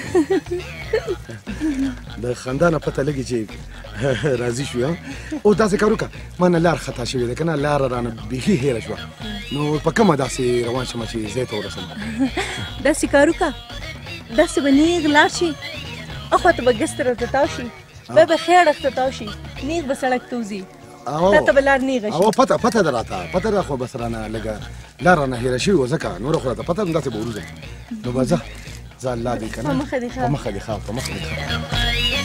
د خندا نه پته لګي چې راضي شو او داسې کار وکړه ما نه لار خطا شوې ده که نه لاره رانه بیخي هېره شوه نو په کومه داسې روان شم چې ځای ته ورسم داسې کار وکړه داسې به نیغ لاړ شي اخواته به ګس طرف ته تاو شي بیا به ښي اړخ ته تاو شي نیغ به سړک ته وځي تا ته به لار نیغه شي او پته پته ده راته پته ده خو بس رانه لږه لار رانه هېره شوې وه ځکه نوره خو راته پته همداسې به وروځم نو به ځه ځه الله دې که نه په مخه دې ښه په مخه دې ښه په مخه دې ښه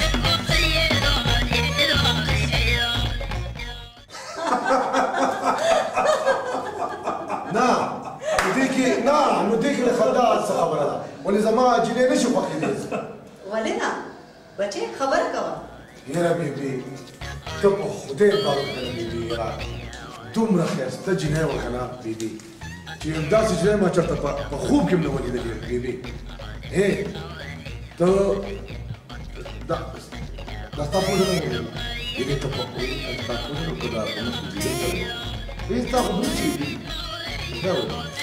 نه نو دې کې نه نو دې کې د خندا څه خبره ده ولې زما جینۍ نشي خوښېدی ولې نه بچې خبره کوه یاره بیبي ته په خدای باور وکړه بیبي یاره دومره ښایسته جینۍ وه که نه بیبي چې همداسې جینۍ ما چېرته په خوب کې هم نه ولیدلې بیبي هې ته دا دا ستا پوزه نه ولیدل بیبي ته په ستا پوزه نه وکړه په مخ کې جینۍ ته ولیدل ستا خبرې چې بیبي دا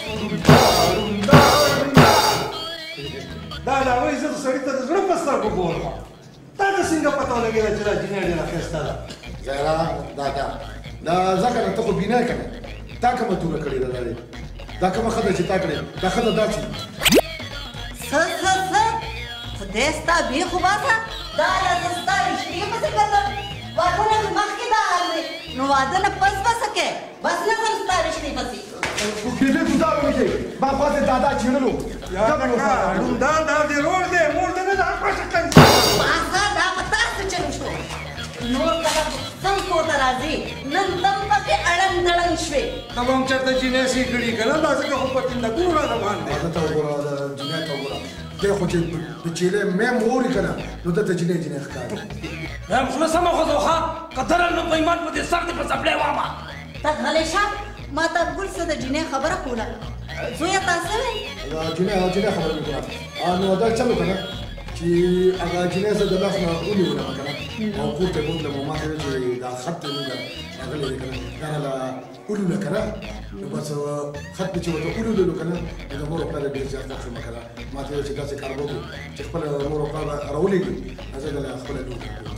دا دا وایي زه د سړي ته د زړه په سترګو ګورم تا ته څنګه پته ولګېده چې دا جینۍ ډېره ښایسته ده زهرا دا دا دا ځکه نه ته خو بینه که نه تا کومه توره کړې ده دا دا کومه ښه ده چې تا کړې دا ښه ده داسې څه څه څه خدای ستا بېخ وباسه دا لا زه ستا رښتې پسې ګرځم واده نه مې مخکې دا حال دی نو واده نه پس به څه کوې بس نه ځم ستا رښتې پسې بیبي ګزار مې کوي ما خواته دادا چېړلو ډونډان دا دې روډ دی مور دې نه ده خوښه کوي باسه دا په تاسو چلو شو نور کله سم کور ته راځي نن دم پکې اړن دړن شوې ته به هم چېرته جینۍ سي کړي که نه دا ځکه خو په ټینډکونو را روان دی واده ته وګوره د جینۍ ته وګوره دی خو چې د چېلې میم ووري که نه نو دلته جینۍ جینۍ ښکاري میم خوله سمه خوځوه که درل نو په ایمان په دې سر دې په څپلی وامه ته غلی شه ما ته ګل څه د جینۍ خبره کوله زویه تا څه وی جینۍ او جینۍ خبره مې کوله نو دا چل وکړه چې هغه جینۍ زه د لاس نه ونیولم که نه او کور ته یې بوتلم او ما ته ویل چې دا خط دی مونږ راغلی دی که نه دا نه له ولوله که نه نو بس خط مې چې ورته ولوللو که نه نو د مور او پلار یې ډېر زیات خوښ شوم که نه ما ته ویل چې داسې کار وکړو چې خپله مور او پلار به راولېږي زه به له خپله لور ته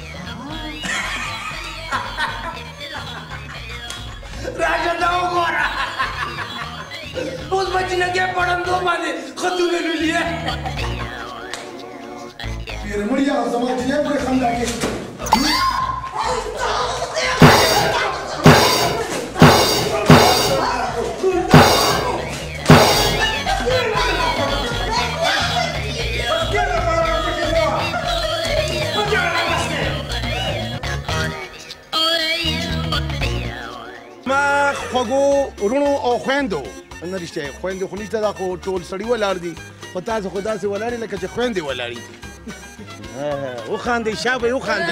راشه دا وګوره اوس به جینکۍ پړندو باندې خطونه لولي پیرمړیا زما جینۍ پورې خندا کوي ما خوږو وروڼو او خویندو نه رښتیا خویندې خو نشته دا خو ټول سړي ولاړ دي خو تاسو خو داسې ولاړې لکه چې خویندې ولاړې دي وخاندئ شابه وخاندئ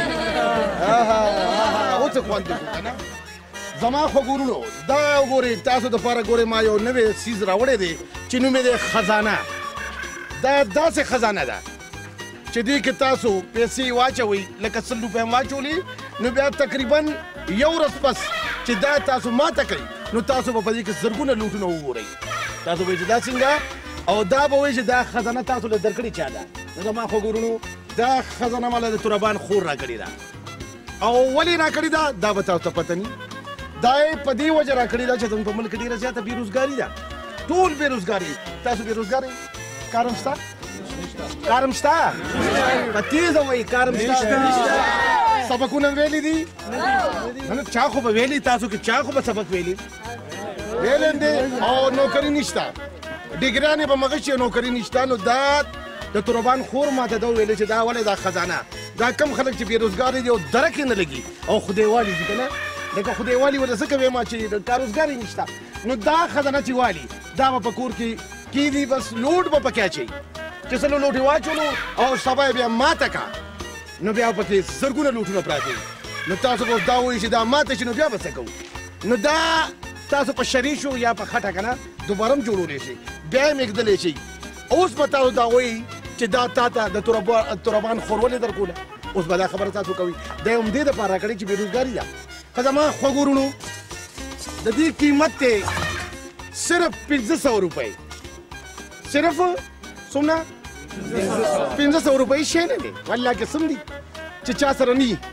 اوس خوند وکړو که نه زما خوږو وروڼو دا وګورئ تاسو دپاره ګورئ ما یو نوی څیز راوړی دی چې نوم یې دی خزانه دا داسې خزانه ده چې دې کې تاسو پیسې واچوئ لکه سل روپۍ هم واچولې نو بیا تقریبا یو ورځ پس چې دا تاسو ماته کوي نو تاسو به په دې کې زرګونه لوټونه وګورئ تاسو به وایئ چې دا څنګه او دا به وایي چې دا خزانه تاسو له درکړې چا ده نو زما خوږو وروڼو دا خزانه ماله د توربان خور راکړې ده او ولې راکړې ده دا به تاسو ته پته ني دا یې په دې وجه راکړې ده چې زموږ په ملک ډېره زیاته بېروزګاري ده ټول بېروزګاري تاسو بېروزګاري کار هم شته کار هم شته په تیزه وایي کار هم شته سبقونه ویلي دي نه چا خو به ویلي تاسو کې چا خو به سبق ویلي ویلې دي او نوکري نشته ډګرانې به مغه شي نوکري نشته نو دا د توربان خور ماته دا ویلې چې دا ولې دا خزانه دا کم خلک چې بېروزګار دي او درک یې نه لګي او خدایوالي دي که نه لکه خدایوالي ورته ځکه وایم چې کار روزګار یې نشته نو دا خزانه چې والي دا به په کور کې کېدي بس لوټ به پکې اچوي چې سلو لوټې واچولو او سبا یې بیا ماته کا نو بیا پکې زرګونه لوټونه پراته نو تاسو به دا وایي چې دا ماته شي نو بیا به څه کوو نو دا تاسو په شریشو یا په خټه که نه دوباره هم جوړولی شي بیا یې مېږدلی شي اوس به تاسو دا وایي چې دا تا ته د توربان خور ولې درکوله اوس به دا خبره تاسو کوئ دا یې همدې دپاره راکړې چې بېروزګاري ده که زما خوږو وروڼو د دې قیمت دی صرف پنځه سوه روپۍ صرف څومره پنځه سوه روپۍ شی نه دی والله قسم دی چې چا سره نه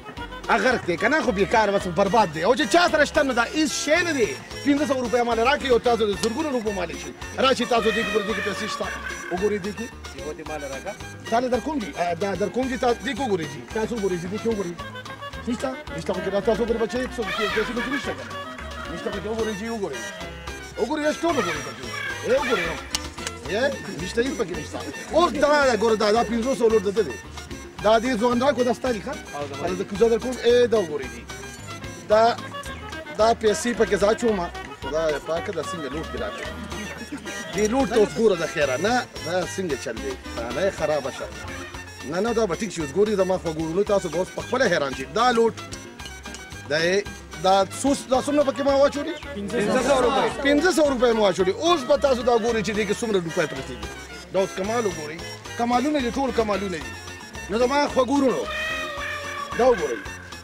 غرق دی که نه خو بیکار بس برباد دی او چې چا سره شته نو دا هېڅ شی نه دی پنځه سوه روپۍ ماله راکړي او تاسو د زرګونو روپو مالک شئ راشي تاسو دې کې ګورئ دې کې پیسې شته وګورئ دې کې یو دې مال راکړه تاله در کوم دي دا در کوم دي تاسو دې کې وګورئ جي تاسو وګورئ دې کې وګورئ نشته نشته خو کې تاسو وګورئ بچي څه پیسې پکې نشته که نه نشته پکې وګورئ جي وګورئ وګورئ یې ټول وګورئ پکې یې وګورئ یې نشته هېڅ پکې نشته اوس دا ګوره دا دا پنځه سوه لوټ د ده دی دا دې ځوان راکړو دا ستا دي ښه زه در کوم ای دا وګورئ دي دا دا پیسې پکې زه اچوم خدای پاکه دا څنګه لوټ دې راکړې دې لوټ ته اوس ګوره د خیره نه دا څنګه چل دی دا نه خرابه شه نه نه دا به ټیک شي اوس ګورئ زما خوا ګورونو تاسو به اوس پخپله حیران شئ دا لوټ دا دا څو دا څومره پکې ما واچولي پنځه سوه روپۍ پنځه سوه روپۍ مو واچولي اوس به تاسو دا ګورئ چې دې کې څومره روپۍ پرتې دي دا اوس کمال وګورئ کمالونه دي ټول کمالونه دي نو زما خوا ګورونو دا وګورئ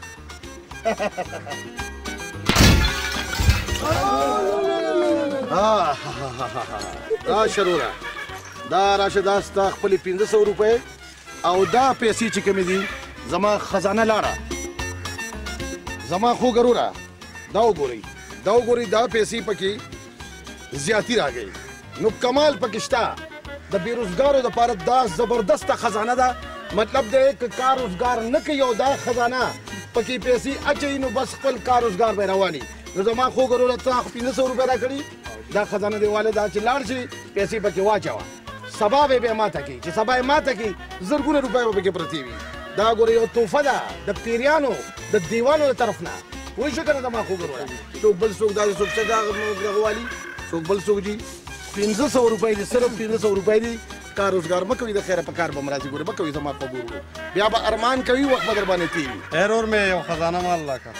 دا شروره دا راشه دا ستا خپلې پنځه سوه روپۍ او دا پیسې چې کومې دي زما خزانه لاره زما خو ګروره دا وګورئ دا وګورئ دا پیسې پکې زیاتی راغی نو کمال پکې شته د بېروزګارو دپاره دا زبردسته خزانه ده مطلب دی که کار روزګار نه کوي او دا خزانه پکې پیسې اچوي نو بس خپل کار روزګار به رواني نو زما خو ګروره ته خو پنځه سوه روپۍ راکړي دا خزانه دیواله دا چې لاړ شي پیسې پکې واچوه سبا به بیا ماته کوي چې سبا یې ماته کوي زرګونه روپۍ به پکې پرتې وي دا ګورې یو تحفه ده د پیریانو د دیوانو د طرف نه پوه شو که نه زما خو ګروره څوک بل څوک داسې څوک څه دغه والي څوک بل څوک دي پنځه سوه روپۍ دي صرف پنځه سوه روپۍ دي کار روزګار مه کوي د خیره په کار به م راځي ګورې مه کوي زما په ګورو بیا به ارمان کوي وخت به در باندې تېري خیر ور مې یو خزانه مال راکړه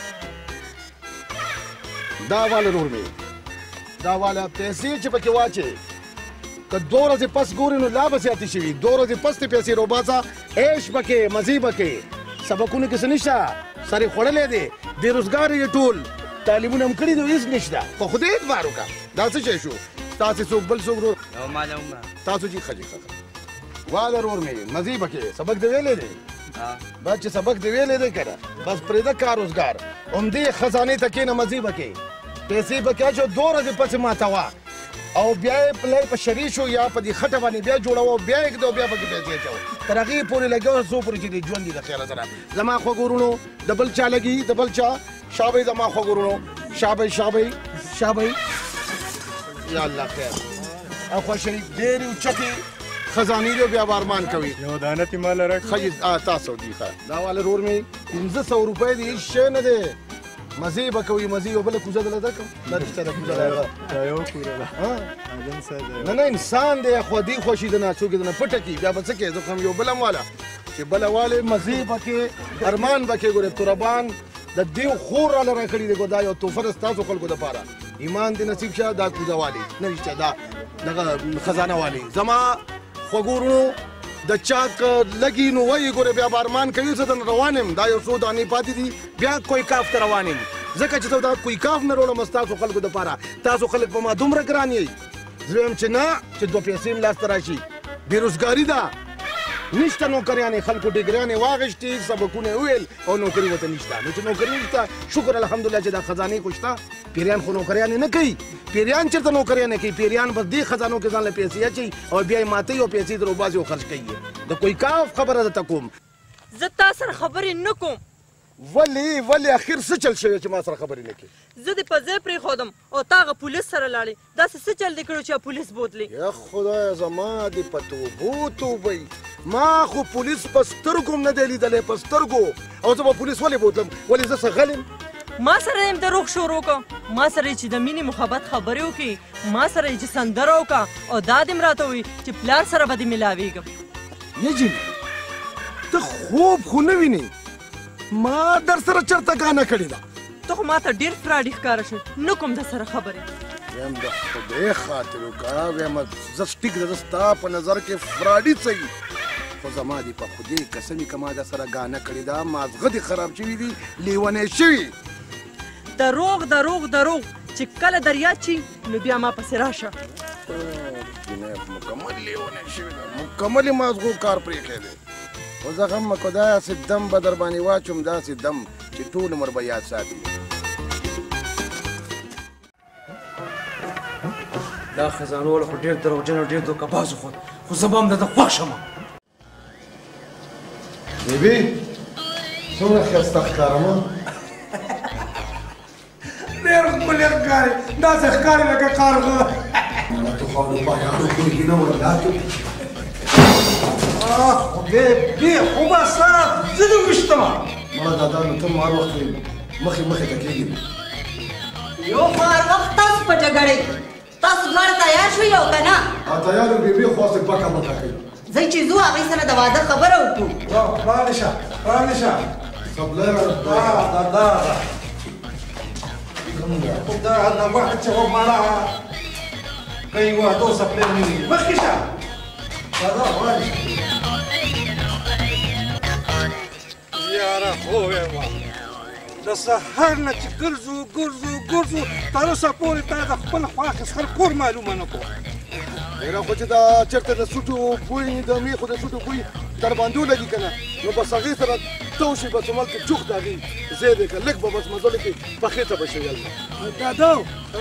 دا واله رور مې دا واله پیسې چې پکې واچې که دو ورځې پس ګورې نو لا به زیاتې شوي دو ورځې پس دې پیسې روباسه عیش پکې مزې پکې سبقونو کې څه نشته سر یې خوړلی دی بېروزګار یې ټول تعلیمونه هم کړي دي هېڅ نشته په خدای اعتبار وکړه دا څه شی شو تاسې څوک بل څوک رو تاسو جي ښه جي ښه واله رور مې مزې پکې سبق دې ویلی دی بس چې سبق دې ویلی دی که نه بس پرېږده کار روزګار همدې خزانې ته کښېنه مزې پکې پیسې پکې اچو دو ورځې پسې ماتوه او بیا یې پلی په شری شو یا په دې خټه باندې بیا جوړوه بیا یې ږدو بیا پکې پیسې اچوه تر هغې پورې لګوه څو پورې چې دې ژوند دي د خیره سره زما خوږ ورونو د بل چا لګي د بل چا شابئ زما خوږ ورونو شابئ شابئ شابئ یا الله خیر اخوا شریف ډېرې اوچتې خزانې دي بیا به ارمان کوي یو دانه تې مال راکړي ښه تاسو دي ښه دا واله رور مې پنځه سوه روپۍ دي هېڅ شی نه دی مزې به کوي مزې یو بله کوزه دله ده کړم دا رښتیا ده کوزه ده دا یو کوره ده نه نه انسان دی خو دې خوشي د نه څوک یې د نه پټه کړي بیا به څه کوې زه خو هم یو بله م واله چې بله والې مزې پکې ارمان پکې ګورې توربان د دې خور راله راکړي دی ګو دا یو تحفه ده ستاسو خلکو دپاره ایمان دې نصیب شه دا کوزه والې نه رښتیا دا دغه خزانه والې زما خوږو ورونو د چا که لګي نو وایي ګورې بیا به ارمان کوي زه دنه روان یم دا یو څو دانې پاتې دي بیا کوی کاف ته روان یم ځکه چې زه دا کوی کاف نه راوړم ستاسو خلکو دپاره تاسو خلک په ما دومره ګران یئ زه وایم چې نه چې دوه پیسې م لاسته راشي بېروزګاري ده نشته نوکریانې خلکو ډګریانې واغېشتې سبقونه یې وویل او نوکري ورته نشته نو چې نوکري نشته شکر الحمدلله چې دا خزانې خو شته پیریان خو نوکریانې نه کوي پیریان چېرته نوکریانې کوي پیریان بس دې خزانو کې ځان له پیسې اچوي او بیا یې ماتوي او پیسې در وباسي او خرج کوي د کوی کاف خبره درته کوم زه تا سره خبرې نه کوم ولې ولې اخر څه چل شوی چې ما سره خبرې نه کوي زه دې په ځای پرېښودم او تا هغه پولیس سره لاړې داسې څه چل دې کړو چې پولیس بوتلې یا خدایه زما دې په توبو توبئ ما خو پولیس په سترګو هم نه دی لیدلی په سترګو او زه به پولیس ولې بوتلم ولې زه څه غل یم ما سره یې دروغ شروع کړه ما سره یې چې د مینې محبت خبرې وکړي ما سره یې چې سندره وکړه او دا دې م راته ووایي چې پلار سره به دې ملاوېږم نجم ته خوب خو نه وینې ما در سره چرته ګانه کړې ده ته خو ما ته ډېر فراډي ښکاره شوې نه کوم در سره خبرې ویم د خدای خاطر وکړه ویم زه ټیک ده زه ستا په نظر کې فراډي څه وي خو زما دې په خدای قسمي که ما در سره ګانه کړې ده مازغه دې خراب شوي دي لیونی شوي دروغ دروغ دروغ چې کله در یاد شي نو بیا ما پسې راشه مکمل لیونی شوي ده مکمل یې مازغو کار پرېښی دی خو زه غم مه کړو داسې دم به در باندې واچوم داسې دم چې ټول عمر به یاد ساتي. دا خزانه والا خو ډېر دروغجن او ډېر دوکهبازه خو خو زه به هم درته خوښ یم. بیبي څومره ښایسته ښکارم. ډېر ښکلی ښکارې، داسې ښکارې لکه کارغه. تو خو نو پایانو کېږي نه ولاتو. خدای بې خوبه سات زه دې ویشتمه. مړه دادا نو ته مار وخت مخې مخې ته کېږي. یو مار وخت تاسو په جګړې تاسو دواړه تیار شوي او که نه؟ تیار یو بیبي خو هسې بکه بکه کوي. ځئ چې ځو هغوی سره د واده خبره وکړو. وړاندې شه وړاندې شه. سبلی دا دا دا خدا دا واحد چې هو مړه کوي واده سپلی نه وي. مخکې شه دا دا وړاندې شه. یاره خو یم د سهار نه چې ګرځو ګرځو ګرځو تر اوسه پورې تا د خپل خواښې څخه کور معلومه نه کړو. یاره خو چې دا چېرته د سوټو بوی د میخو د سوټو بوی در باندې ولګي که نه نو بس هغې سره ته وشي بس همالته جوخت د هغې ځای دی که لږ به بس مزله کې پخې ته به شي هلته. دادا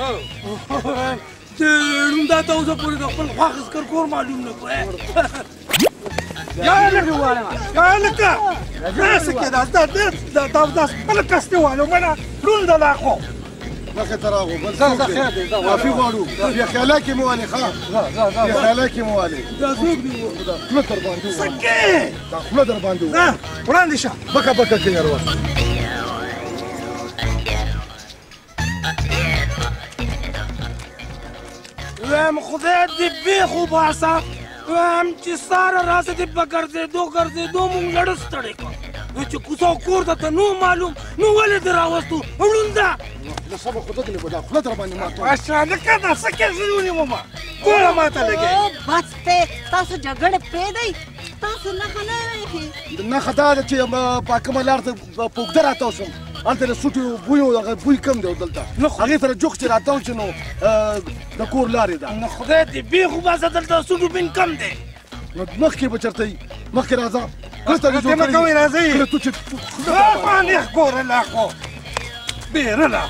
چې ړونده ته اوسه پورې د خپل خواښې څخه کور معلوم نه کړو. یا لکه یا لکه داسې کېده دا دا دا داسې خپله کستې والو منه ړونده لا خو مخې ته راغو بل څوک دی معافي غواړو بیا خیالاکې مو والې ښه بیا خیالاکې مو والې دا څوک دی دا خوله در باندې و سکې دا خوله در باندې و وړاندې شه بکه بکه کوي هر وخت. وایم خدای دې بېخ وباسه وایم چې ساره راسه دې په ګرځېدو ګرځېدو مونږ لړه ستړې کړه نو چې کوڅه کور ته ته نو معلوم نو ولې دې راوستو ړونده د سبا خو دغلې به دا خوله در باندې ماته اشرالکه دا څه کې زه ونیومه ګوله ماته لګئ. بس دی تاسو جګړې پرېږدئ تاسو نښه نه ایښې. نښه دا ده چې په کومه لار ته په اوږده راتاو شم هلته د سوټو بوی هغه بوی کم دی دلته هغې سره جوخ چې راتاو شي نو د کور لارې ده. نو خدای دې بېخ وباسه دلته سوټو بین کم دی نو مخکې به چېرته یي مخکې راځه کله ته ته مه کوئ راځئ کله تو چې باندې ښکورله خو بیرله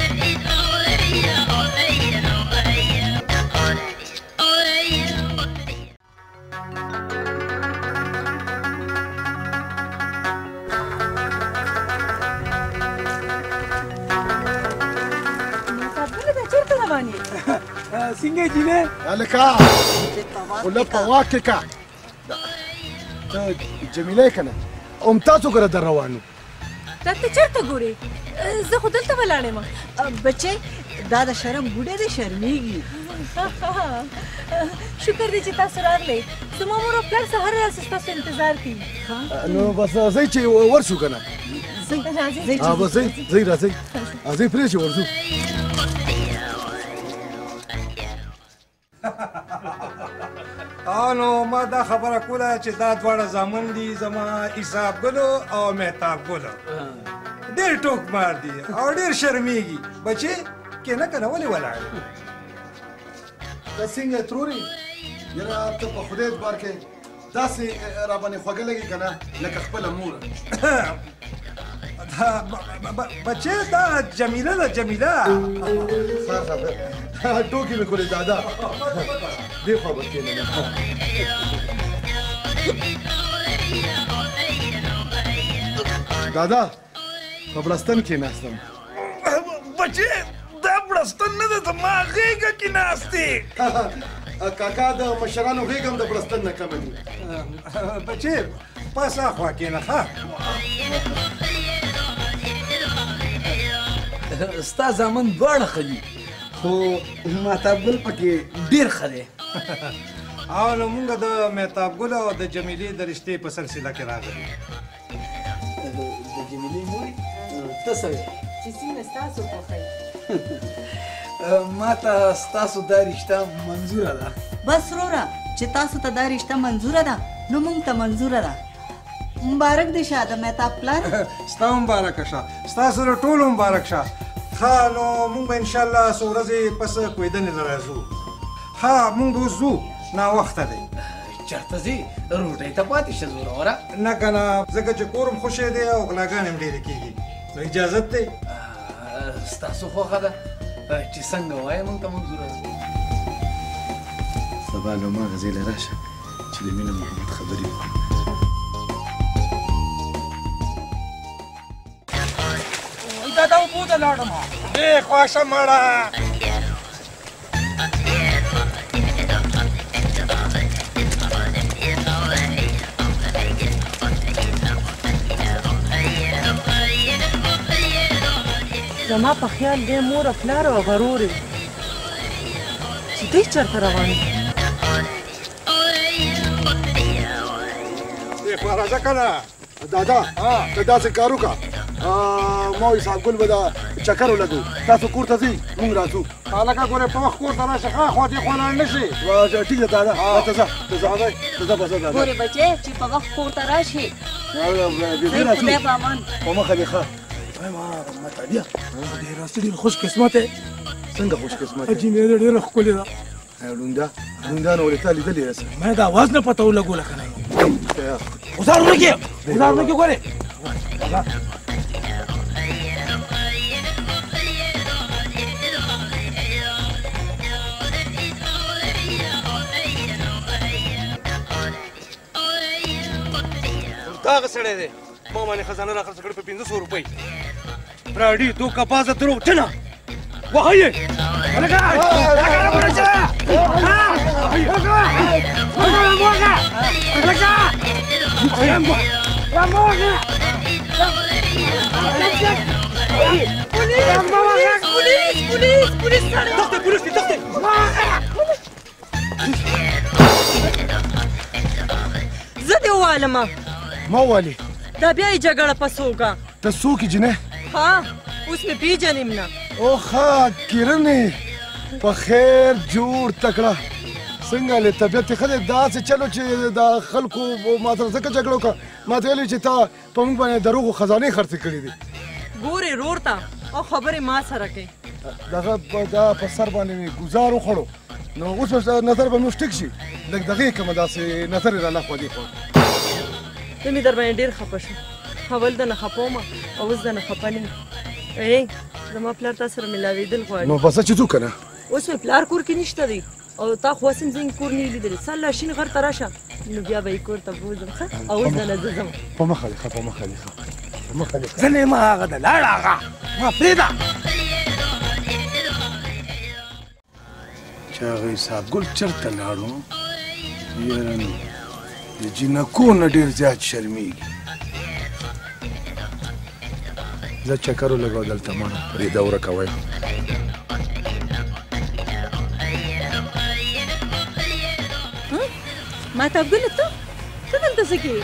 څنګه جینې هلکه خوله په واک کې که ته جمیله یې که نه هم تاسو کره در روانو دا ته چېرته ګورې زه خو دلته ولاړ یم. بچی دا د شرم بوډۍ دی شرمېږي. شکر دی چې تاسو راغلی زما مور او پلار سهار راسې ستاسو انتظار کوي. نو بس ځئ چې ورشو که نه ځئ بس ځئ ځئ راځئ ځئ پرېږدئ ورځو. نو ما دا خبره کوله چې دا دواړه زامن دي زما حساب ګلو او مهتاب ګلو ډېر ټوک مار دي او ډېر شرمېږي. بچې کېنه که نه ولې ولاړ دا څنګه ترورې یاره ته په خدای اعتبار کې داسې راباندې خوږه لګي که نه لکه خپله موره. بچې دا جمیله ده جمیله ټوکې مې کولې دادا دې خوا به کښېنم. دادا په بړستن کې ناستم. بچې دا بړستن نه ده زما غېږه کې ناست دی. کاکا د مشرانو غېږ هم د بړستن نه کمه دي. بچې پاس اخوا کښېنه ښه. ستا زامن دواړه ښه دي خو مهتاب ګل پکې ډېر ښه دی. او نو مونږ د مهتاب ګل او د جمیلې د رشتې په سلسله کې راغلي. د جمیلې مورې ته څه وې چې څنګه ستاسو خوښوي ما ته ستاسو دا رشته منظوره ده. بس وروره چې تاسو ته دا رشته منظوره ده نو مونږ ته منظوره ده. مبارک دی شه د مهتاب پلار. ستا مبارکه شه ستا سره ټولو مبارک شه. ښه نو مونږ به انشاءالله څو ورځې پس کویدنې له راځو. ښه مونږ اوس ځو ناوخته دی. چېرته ځې روټۍ ته پاتې شه زوروره. نه که نه ځکه چې کور هم خوشی دی او غلاګانې هم ډېرې کېږي. نو اجازت دی ستاسو خوښه ده چې څنګه وایې موږ ته منظوره ده سبا له هماغه ځای له راشه چې د مینه محمد خبرې وکړو دا دا اوبو ته لاړم ای خواشه مړه زما په خیال دی مور پلار او غرور یې چې دوی چېرته روان دي ای خوا راځه کنه دادا ته داسې کار وکړه ما وایي صاحبګل به دا چکر ولګو تاسو کور ته ځئ مونږ راځو هلکه ګورې په وخت کور ته راشه ښه خوا دې خوا لاړ نه شي ټیک ده دادا ته ځه ته ځه ته ځه به زه دادا ګورې بچې چې په وخت کور ته راشي بېبي راځو خدای په امان په مخه دې ښه مطالعه ډېر راسته ډېر خوش قسمت دی څنګه خوش قسمت حاجي مې ډېره ښکلې ده ړونده ړونده نو ولې تا لیدلې یاست ما د اواز نه پته ولګوله که نه غوسار ونه کړې غوسار ونه کړې ګورې دغه سړی دی ما باندې خزانه را خرڅ کړې په پنځه سوه روپۍ راډي دو کپازه درو ټنه وهایې هلکه دا کار مه کوه زه دې ووالمه ما ووالې دا بیا یې جګړه پس وکړه ته څوک یې جنۍ ها اوس مې پیژنم نه اوخه کیرنې په خیر جوړ تکړه څنګه له طبیعت ښه دی داسې چلو چې د خلکو ما سره ځکه جګړه وکړه ما ته ویلي چې تا په موږ باندې دروغو خزانې خرڅې کړي دي ګورې رور ته او خبرې ما سره کوي دغه دا په سر باندې مې ګزار وخوړو نو اوس نظر به مې اوس ټیک شي لږ دغې کومه داسې نظر یې راله خوا دې خوا ته مې در باندې ډېر خفه شو اول د نه خفه ومه او اوس د نه خفه نه ای زما پلار تا سره ملاوېدل غواړي نو بس چې ځو که نه اوس مې پلار کور کې نشته دی او تا خو هسې زه کور نه یې لیدلی سر لاشین غر ته راشه نو بیا به یې کور ته بوځم ښه او اوس دنه زه ځم په مخه دې ښه په مخه دې ښه په مخه دې زه نه یم هغه ده لاړه هغه ما پرېږده چې هغه صاحبګل چېرته لاړو یاره نو د جینکو نه ډېر زیات شرمېږي زه چکر ولګوه دلته مړه پرېږده ورکه وایم ما ته ګله ته ته دلته څه کوې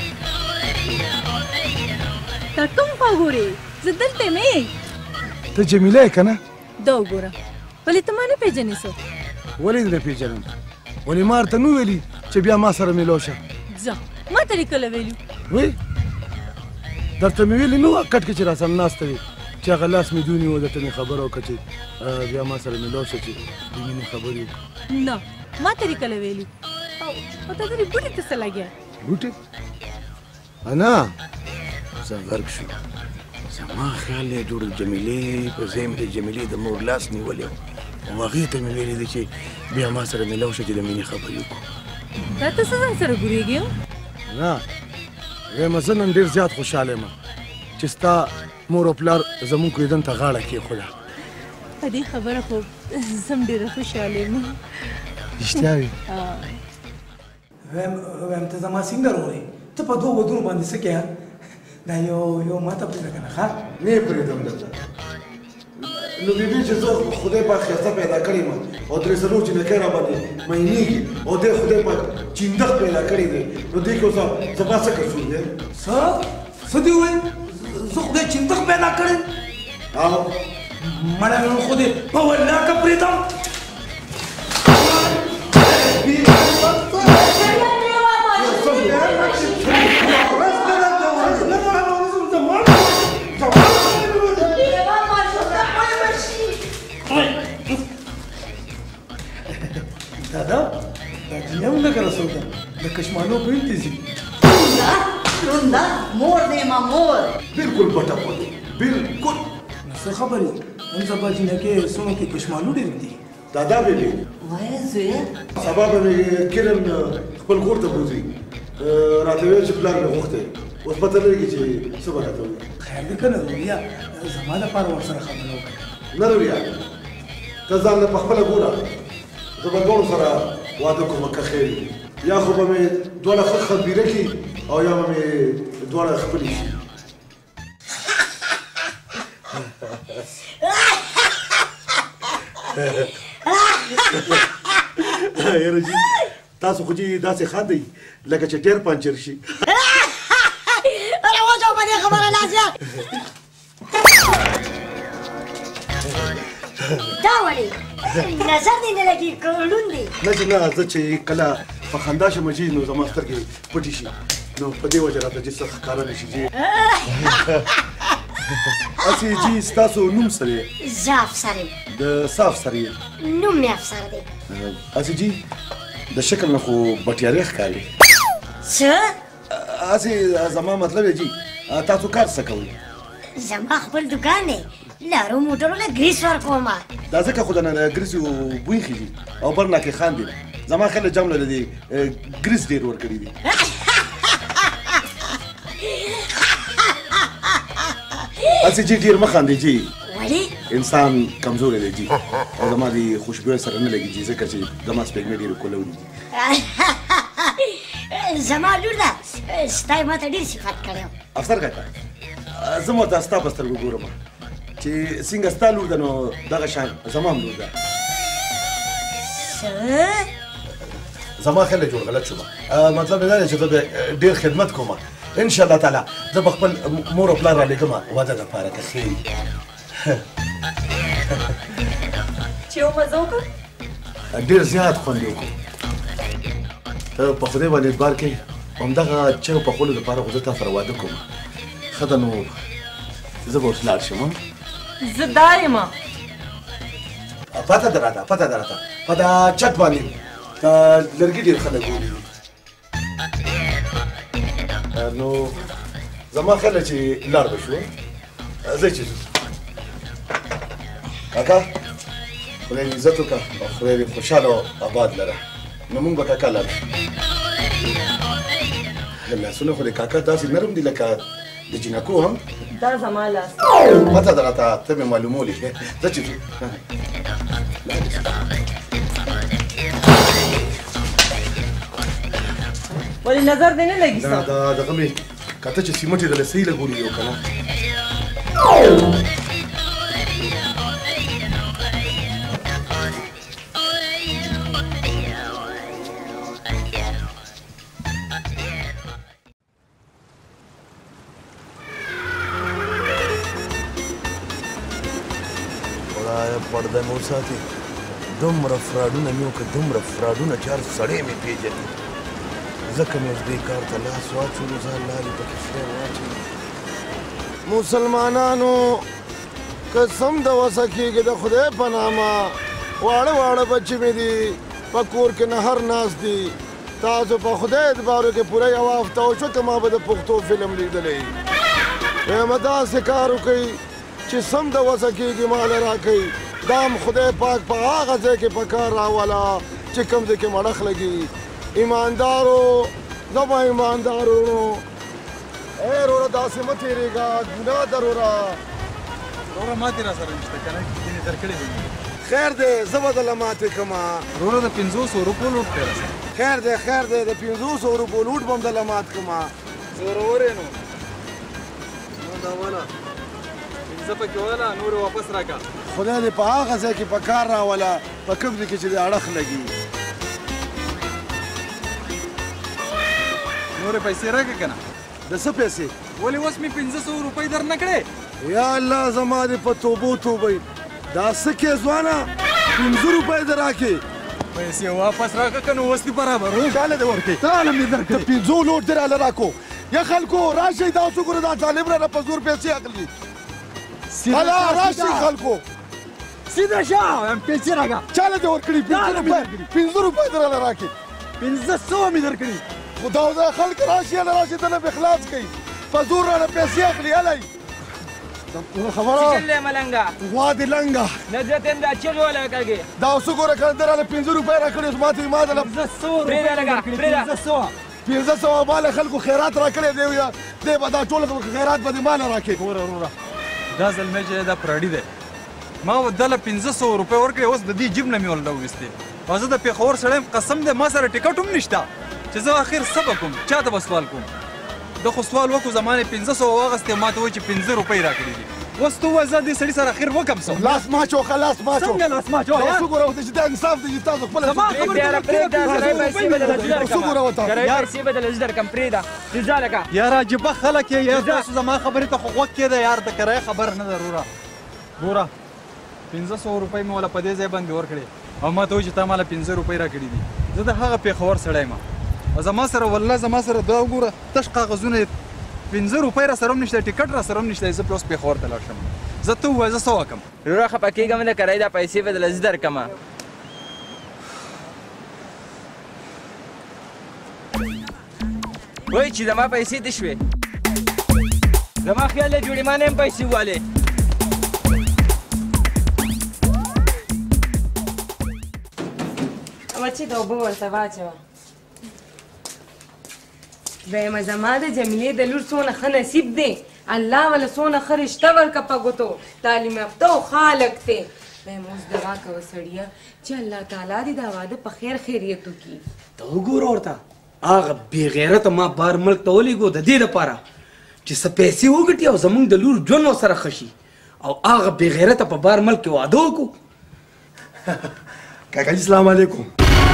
تا کوم خوا ګورې زه دلته یم ته جمیله یې که نه دا وګوره ولې ته ما نه پېژنې څه ولې دې نه پېژنم ولې ما ورته نه ویلي چې بیا ما سره میلاو شه ځه ما ته دې کله ویلي وی درته مې ویلي نه وه کټ کې چې راسره ناسته وي چې هغه لاس مې دونی و درته مې خبره وکړه چې بیا ما سره میلاو شه چې د مینې خبرې وکړو نه ما ته دې کله ویلي او ته دې بوټي ته څه لګیا بوټي انا زه غرق شو زما خیال یې جوړ جمیلې په ځای مې د جمیلې د مور لاس نیولی و او هغې ته مې ویلي دي چې بیا ما سره میلاو شه چې د مینې خبرې وکړو دا ته څه ځان سره ګورېږې نه ویمه زه نن ډېر زیات خوشحاله یم چې ستا مور او پلار زموږ کویدن ته غاړه کېښوده په دې خبره خو زه هم ډېره خوشحاله یم رښتیا وي ویم ته زما څنګه رورې ته په دوو ودونو باندې څه کوې دا یو یو ما ته پرېږده که نه ښه نه یې پرېږدم درته نو بیبي چې زه خدای پاک ښایسته پیدا کړی یم او درې څلور جینکۍ را باندې مینېږي او دی خدای پاک چیندخ پیدا کړی دی نو دې کې اوس زما څه قصور دی څه څه دې وویل زه خدای چیندخ پیدا کړی او مړه مې خو دې په ولاکه پرېږدم دادا دا جنیا هم لکه رسوده د کشمالو په انتظي رونده مور دی ما مور بالکل پټه پټه بالکل. نو څه خبرې نن سبا جینکې سونو کې کشمالو ډېر دي. دادا بیبي وایه زویه سبا به مې کرن خپل کور ته بوځي راته ویل چې پلار مې غوښتی اوس پته نه لګي چې څه به راته وایي. خیر دی که نه رویا زما لپاره ورسره خبره وکړه. نه رویا ته ځان له پخپله ګوره زه به دواړو سره واده کوم که خیر وي یا خو به مې دواړه ښه خبیره کړي او یا به مې دواړه خپلې شي. یاره جي تاسو خو جي داسې خاندئ لکه چې ټیر پنچر شي. اره وځو په دې خبره نازیه دا ولې نظر دې نه لګي که ړوند دی؟ نه چې نه زه چې کله په خندا شم جي نو زما سترګې پټې شي نو په دې وجه راته جي څه ښکاره نه شي جي. هسې جي ستاسو نوم څه دی؟ زه افسر یم. د څه افسر یې؟ نوم مې افسر دی. هسې جي د شکل نه خو بټیارې ښکاري. څه؟ هسې زما مطلب دی جي تاسو کار څه کوئ؟ زما خپل دوکان دی لارو موټرو له ګریس ورکوم. دا ځکه خو د نه ګریسو بوی خېږي او برنا کې خاندي زما خیال جمله له دې ګریس ډېر ورکړي دي. هسې جي ډېر مه خاندئ جي ولې؟ انسان کمزوری دی جي او زما د خوشبویۍ سره نه لګي جي ځکه چې زما سپېږمۍ ډېرې کولوري دي. زما لور ده ستا یې ماته ډېر صفت کړی. افسر کاکا زه مو ته ستا په سترګو ګورم چې څنګه ستا لور ده نو دغه شان زما هم لور ده. څه؟ زما خیال جوړ غلط شوم. مطلب دا دی چې زه به ډېر خدمت کوم انشاءالله تعالی. زه به خپل مور او پلار رالېږم واده دپاره که ښه وي. چې یو مزه وکړه ډېر زیات خوند یې وکړو. ته په خدای باندې اعتبار کوې همدغه چایو پخولو دپاره خو زه تا سره واده کوم. ښه ده نو زه به اوس لاړ شم. زه دا یم. پته ده راته پته ده راته په دا چت باندې دا لرګي ډېر خلک ولي. نو زما خیال دی چې لاړ به شو. ځئ چې ځو. کاکا خدای دې عزت وکړه او خدای دې خوشحاله او آباد لره. نو مونږ به کاکا لاړ شو. لاسونه خو د کاکا داسې نرم دي لکه د جینکو هم. دا زما لاس پته ده راته ته مې معلومولې. ځه چې ځو. ولې نظر دې نه لګي؟ نه دا دغه مې کته چې سیمټ یې دله صحیح لګولي یو که نه. خدایه پرده مو ساتي دومره فراډونه مې وکړه دومره فراډونه چې هر سړی مې پېژني ځکه مې اوس دې کار ته لاس واچولو ځان لارې پکې شی واچوي. مسلمانانو قسم د وسه کېږي د خدای په نامه واړه واړه بچې مې دي په کور کې نهر ناست دي. تاسو په خدای اعتبارو کې پوره یوه هفته وشوه که ما به د پښتو فلم لیدلی. وایم داسې کار وکئ چې سم د وسه کېږي ماله راکئ. دا هم خدای پاک په هغه ځای کې په کار راوله چې کوم ځای کې مړخ لګي. ایماندارو زما ایماندارو ای وروره داسې مه تېرېږه ګناه ده وروره. وروره ماتې را سره نشته که نه ځینې درکړې دي. خیر دی زه به دله ماتې کړمه. وروره د پنځوسو روپو لوټ دی را سره. خیر دی خیر دی د پنځوسو روپو لوټ به هم دله مات کړمه. زورور یې نو نو دا واله پنځه پکې واله نورې واپس راکړه. خدای دې په هغه ځای کې په کار راوله په کوم ځای کې چې د اړخ لګي. نورې پیسې راکړه که نه؟ د څه پیسې؟ ولې اوس مې پنځه سوه روپۍ در نه کړې؟ یا الله زما دې په توبو توبئ دا څه کې ځوانه پنځه روپۍ دې راکړې. پیسې واپس راکړه که نو اوس دې برابر و. چاله دې ورکړې؟ تاله مې درکړې. د پنځو لوټ دې راله راکړو. یا خلکو راشئ دا څوک دا طالب رانه په زور پیسې اخلي. هلا راشئ خلکو سیده شه پیسې راکړه. چاله دې ورکړې؟ پنځه روپۍ پنځه روپۍ دې راله راکړې. پنځه سوه مې درکړي. خدا خدا خلک راشي هله راشي دله به خلاص کوي په زور رانه پیسې اخلي. هلی خبره چل ملنګا وا دې لنګا نظرت انده چغې ولګي دا اوس وګوره کنه دراله پنځه روپۍ راکړې اوس ماته ما دله پرېږده لږه پرېږده پنځه سوه ماله خلکو خیرات راکړی دی دی به دا ټول خیرات به دې ماله راکړي ګوره وروره دا زلمی چې دا پراډي دی ما ودله پنځه سوه روپۍ ورکړې اوس د دې جیب نه مې ولله وویستې او زه د پېښور سړی یم قسم دی ما سره ټکټ هم نشته چې زه اخر څه به کوم چا ته به سوال کوم ده خو سوال وکړو زما نه پنځه سوه واخیستې ما ته وایي چې پنځه روپۍ راکړي دي اوس ته ووایه زه دې سړي سره اخر وکړم څه لاس ماچو ښه لاس ماچو څنګه لاس ماچو اوس وګوره ورته چې دا انصاف دی چې تاسو خپله زما خبرې پیسې بدله زه درکړم پرېږده رضا لکه یار عجیبه خلک یې یار تاسو زما خبرې ته خو غوږ کېده یار د کرایې خبر نه ضروره ګوره پنځه سوه روپۍ مې وله په دې ځای باندې ورکړې او ما ته وایي چې تا ماله پنځه روپۍ راکړي دي زه د هغه پېښور سړی یم او زما سره والله زما سره دا وګوره تش کاغذونه پنځه روپۍ را سره هم نشته ټکټ را سره هم نشته زه پرې اوس پېښور ته لاړ شم زه ته ووایه زه څه وکړم وروره خفه کېږم نه کرایې دا پیسې بدله زه درکړمه وایي چې زما پیسې دې شوې زما خیال دی جوړې ما نه هم پیسې ووالې بچې د اوبه ورته واچوه دویمه زما د جمیلې د لور څونه ښه نصیب دی الله وله څونه ښه رشته ورکړه په ګوتو تعلیم یافته او ښه هلک دی دویم اوس دعا کوه سړیه چې الله تعالی دې دا واده په خیر خیریت وکړي ته وګوره ورته هغه بېغیرته ما بار ملک ته ولېږو د دې دپاره چې څه پیسې وګټي او زموږ د لور ژوند ورسره ښه شي او هغه بېغیرته په بار ملک کې واده وکړو کاکا جي سلام علیکم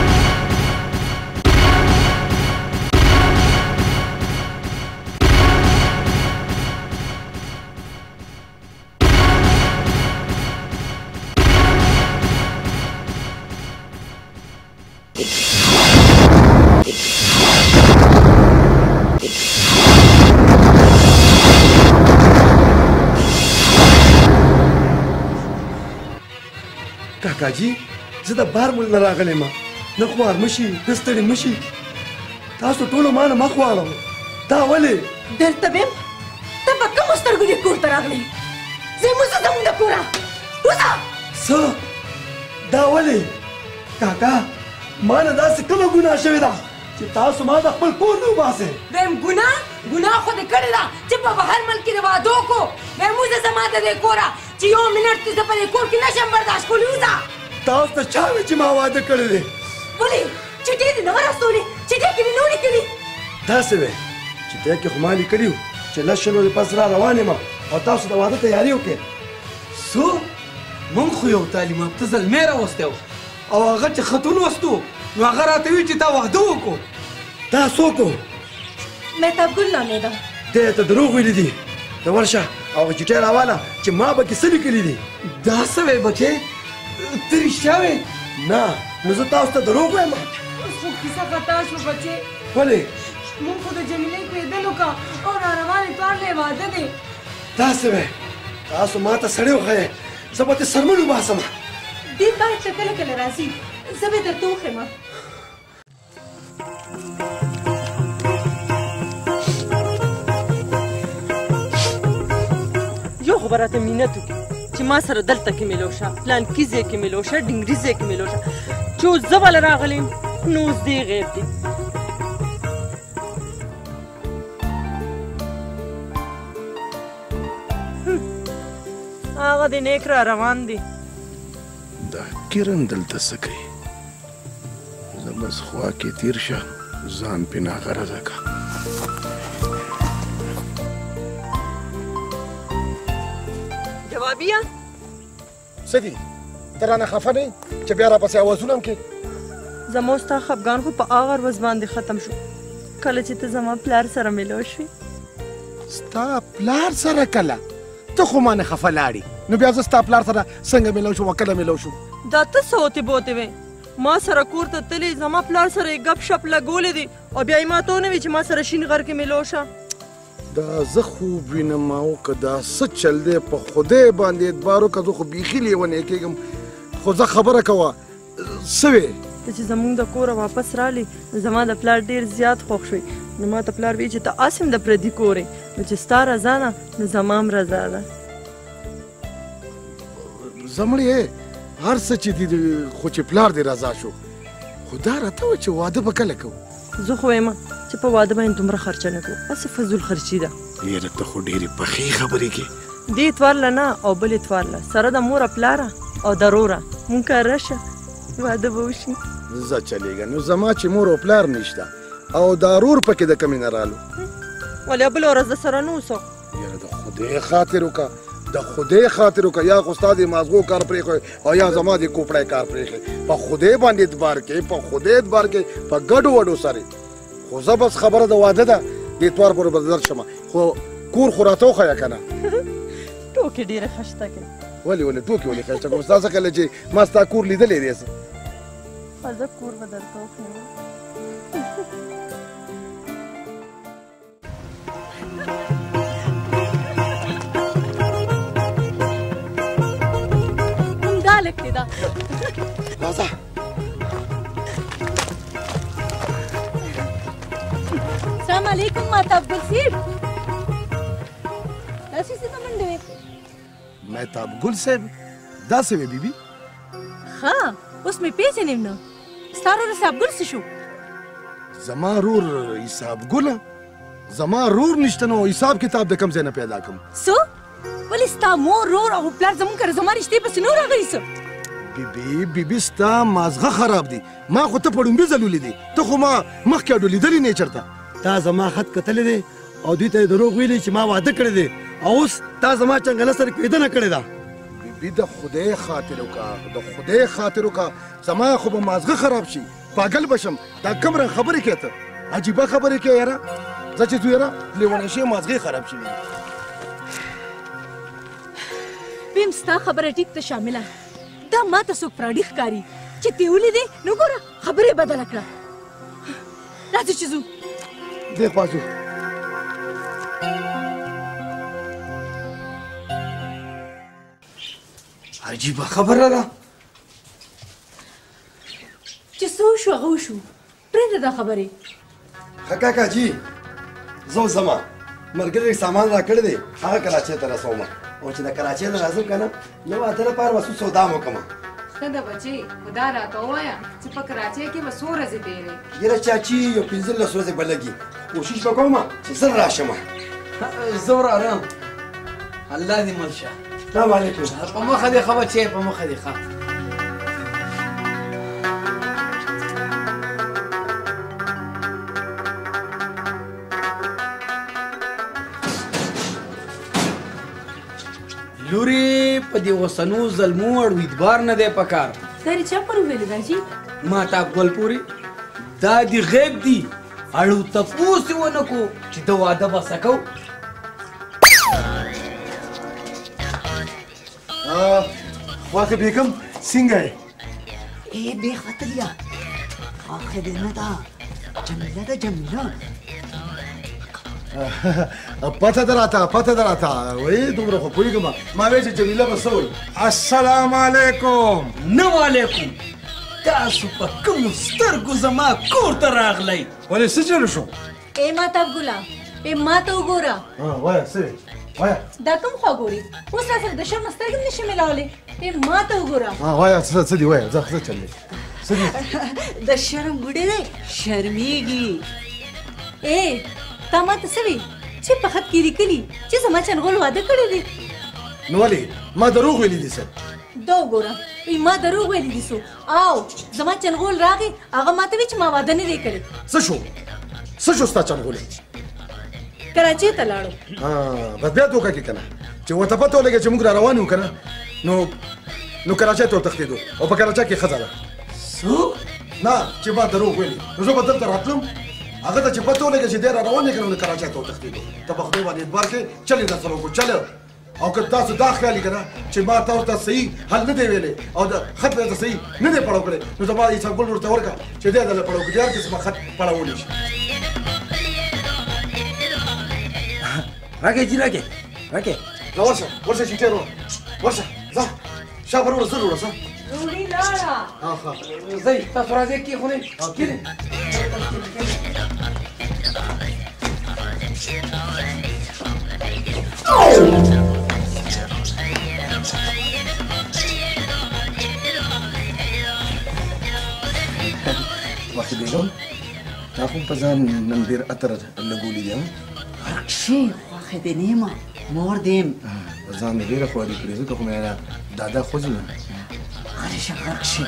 کاکا جي زه د بار ملک نه راغلی یم نه خوار مه شي نه ستړي مه شي تاسو ټولو ما نه مخ واړو دا ولې درته ویم ته په کومو سترګو دې کور ته راغلی زموږ څه زموږ د کوره وځه څه دا ولې کاکا ما نه داسې کومه ګناه شوې ده چې تاسو ما د خپل کور نه وباسئ دویم ګناه ګناه خو دې کړې ده چې په بهر ملک کې د واده وکړو دویم وځه زما د دې کوره چې یو منټ زه په دې کور کې نشم برداشت کولی وځه تاسو ته چا وایي چې ما واده کړی دی ولې چټې دې نه ورستولې چټې کې دې نه ولیکلي داسې وی چې دی کې خو ما لیکلي وو چې لس شلو د پس را روان یم او تاسو د واده تیاري وکړئ څو موږ خو یو تعلیم یافته زلمی راوستی و او هغه چې خطون وستو نو هغه راته وي چې تا واده وکړو دا څوک و مهتاب ګل نامې ده دی ته دروغ ویلي دي ته ورشه او هغه چټۍ راواله چې ما به کې څه لیکلي دي دا څه وی بچې ته رښتیا وې نه نو زه تاسو ته دروغ وایم اوس خو کیسه خطا شو بچې ولې مونږ خو د جمیلې پرېږدل وکړه او را روان اتوار لی واده دی داسې وی تاسو ما ته سړی وښیئ زه به دې سرمن وباسم دې باید ته کله کله راځي زه به درته وښیم یو خو به راته مینت وکړي چې ما سره دلته کې میلو شه پلانکي ځای کې میلو شه ډنګري ځای کې میلو شه چې اوس زه بله راغلی یم نو اوس دې غیب دی هغه د نیک را روان دی دا کرن دلته څه کوي زه بس خوا کې تیر شه ځان پې ناغرضه که جوابیه څه دي ته رانه خفه نه یې چې بیا راپسې اوازونه هم کوې زما او ستا خفګان خو په هغه ورځ باندې ختم شو کله چې ته زما پلار سره میلو شوې ستا پلار سره کله ته خو ما نه خفه لاړې نو بیا زه ستا پلار سره څنګه میلو شوم او کله میلو شوم دا ته څه وتې بوتې وې ما سره کور ته تلې زما پلار سره یې ګپ شپ لګولې دي او بیا یې ما ته ونه وي چې ما سره شین غر کې میلو شه دا زه خوب وینم او که دا څه چل دی په خدای باندې اعتبار وکړه زه خو بیخي لیونی کېږم خو زه خبره کوه څه وې ته چې زموږ د کوره واپس رالی زما د پلار ډېر زیات خوښ شوی نو ما ته پلار وی چې ته اسیم د پردي کور نو چې ستا رضا ده نو زما هم رضا ده زمړې هر څه چې دي خو چې پلار دې رضا شو خو دا راته وایه چې واده به کله کوو زه خو وایم چې په واده باندې دومره خرچه نه کوو هسې فضول خرچي ده یاره ته خو ډېرې پخې خبرې کې دې اتوارله نه او بل اتوارله سره د موره پلاره او د روره مونږ کار راشه واده به وشي زه چلېږه نو زما چې مور او پلار نشته او دا رور پکې د کمې نه رالو ولې بله ورځ د سره نه اوسو یاره د خدای خاطر وکړه د خدای خاطر وکړه یا خو ستا د مازغو کار پرېښی او یا زما د کوپړی کار پرېښی په خدای باندې اعتبار کې په خدای اعتبار کې په ګډو وډو سره خو زه بس خبره د واده ده د اتوار پورې به درشمه خو کور خو راته وښیه که نه ټوکې ډېرې خشته کوي ولې ولې ټوکې ولې خشته کوم ستا څه کله چې ما ستا کور لیدلی دی څه زه کور به درته وښیم همدا لږ دی دا راځه السلام علیکم مهتاب ګل صاحب داسې څه ته منډې وې مهتاب ګل صاحب داسې وې بیبي ښه اوس مې پېژنې نه ستا رور حساب ګل څه شو زما رور حساب ګله زما رور نشته نو حساب کتاب د کوم ځای نه پیدا کړم څه ولې ستا مور رور او پلار زموږ کره زما رشتې پسې نه راغلي څه بیبي بیبي ستا مازغه خراب دی ما خو ته په ړومبي ځل ولیدې ته خو ما مخکې اډو لیدلې نه چېرته تا زما خط کتلی دی او دوی ته یې دروغ ویلي چې ما واده کړی دی او اوس تا زما چنګله سره کېدنه کړې ده بیبي د خدای خاطر وکړه د خدای خاطر وکړه زما خو به مازغه خراب شي پاگل بشم دا کوم رنګ خبرې کوې ته عجیبه خبرې کوې یاره زه چې ځو یاره لیونی شي مازغې خراب شي ویم ستا خبره ټیک ته شامله دا ما ته څوک پراډي ښکاري چې ته ولیدې نو ګوره خبرې بدله کړه راځه چې ځو دې خوا ځو عجیبه خبره ده چې څه وشو هغه وشو پرېږده دا خبرې ښه کاکا جي زه اوس ځمه ملګري سامان را کړی دی هغه کراچۍ ته رسوم او چې د کراچۍ نه راځم که نه نو واده لپاره به څو سودا مو کړم ښه ده بچې خو دا راته ووایه چې په کراچۍ کې به څو ورځې تېرې یاره چاچي یو پنځلس ورځې به لګي کوشش به کوم چې زر راشم زه وراره الله دې مل شه السلام علیکم په مخه دې ښه بچې په مخه دې ښه لورې په دې اوسنو ظلمو اړو اعتبار نه دی پکار دا یې چا پر وویلې دا جي مهتاب ګل پورې دا دې غیب دي اړو تپوس یې ونه کړو چې د واده به څه کوو خواښه بیګم څنګه یې ای بې ختلیا خواښه دې نه ده جمیله ده جمیله پته ده راته پته ده راته وایي دومره خو پوهېږم ما وایي چې جمیله به څه وایي السلام علیکم نه وعلیکم تاسو په کومو سترګو زما کور ته راغلی ولې څه چل شو ای مهتاب ګله ای ما ته وګوره وایه څه وایه دا کوم خوا ګورې اوس را سره د شرمه سترګې نه شي میلاولی ای ما ته وګوره وایه څه څه دي وایه ځه څه چل دی څه دي د شرم بوډۍ دی شرمیږي ای تا ما ته څه وي چې په خط کې لیکلي چې زما چنغول واده کړی دی نو ولې ما دروغ ویلي دي صاحب دا وګوره ای ما دروغ ویلي دي سو او زما چنغول راغی هغه ما ته وی چې ما واده نه دی کړی څه شو څه شو ستا چنغولې کراچۍ ته لاړو بس بیا دوکه کې که نه چې ورته پته ولګېده چې موږ را روان یو که نه نو نو کراچۍ ته وتښتېدو او په کراچۍ کې ښځه ده څوک نه چې ما دروغ ویلي نو زه به دلته راتلم هغه ته چې پته ولګېده چې دی را روان یې که نه نو کراچۍ ته وتښتېدو ته په خدای باندې اعتبار کې چل یې درسره وکړو چل او که تاسو دا خیال یې که نه چې ما تا ورته صحیح حل نه دی ویلی او د خط به یې ته صحیح نه دی پړاو کړی نو زما عیسی ګل ورته ورکړه چې دی دله پړاو کړي هر قسمه خط پړاولی شي راکې جي راکې راکې لا ورشه ورشه چې ټیر ورشه ځه شا پر وړه زر وړه ځه ډوډۍ لاړه ځئ تاسو راځئ کېښونئ کېنئ تا خو په ځان نن ډېر عطر لګولی دی ښې خوښې دې نیمه مور دیم په ځان مې ډېره خواري کړې ځکه خو مې دادا خوځي نه غرې شه غرق شي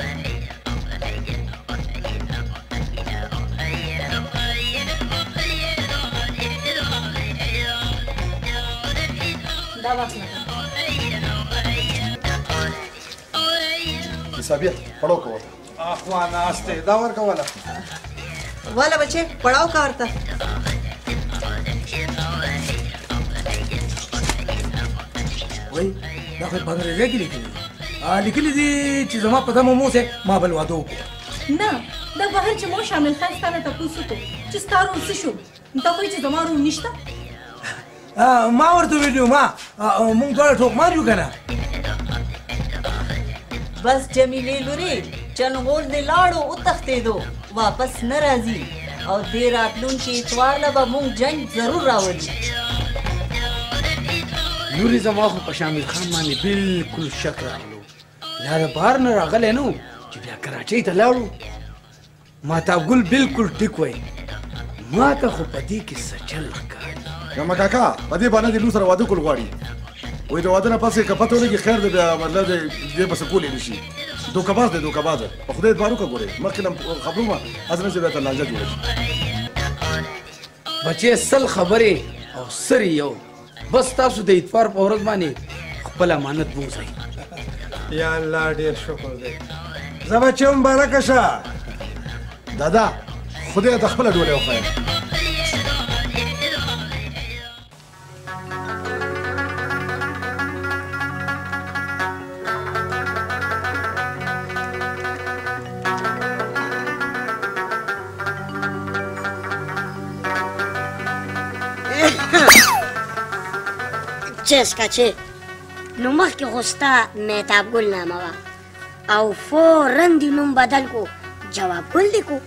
دا واخله حسابیه پړاو کوه اخوا ناستې دا ورکوله والا بچې پړاو کا ورته وای دا خو په انګریزي کې لیکلي لیکلي دي چې زما په دمو موسه ما بل واده وکړو نه دا بهر چې مو شامل خان ستانه تاسو ته چې ستارو څه شو دا خو چې زما رو نشته ما ورته ویلو ما مونږ ټول ټوک مارو کنه بس جمیلې لوري چنغول دې لاړو او تختېدو واپس نه راځي او دې راتلونکي اتوار له به مونږ جنګ ضرور راولي لوري زما خو په شامل خان باندې بالکل شک راغلو یا د بهر نه راغلی نه چې بیا کراچۍ ته لاړو ما تا ګل بالکل ټیک وای ما ته خو په دې کې څه چل ښکاري ګما کاکا په دې باندې لور سره واده کول غواړي وای د واده نه پسې که پته ولګي خیر دی بیا مطلب دی دې بس کولی نه شي دوکهباز دی دوکهباز په خدای اعتبار وکړه ګورې مخکې نه خبرو ما از نه چې بیا ته لانجه جوړه شي بچې سل خبرې او سر یو بس تاسو د اتفار په ورځ باندې خپل امانت بوځئ یا الله ډېر شکر دی زه بچې مبارکه شه دادا خدای ته خپله ډولۍ وښیه چس کچه نو مخکې خو ستا مهتاب ګل نامه وه او فوراً دې نوم بدل کو جواب ګل دې کو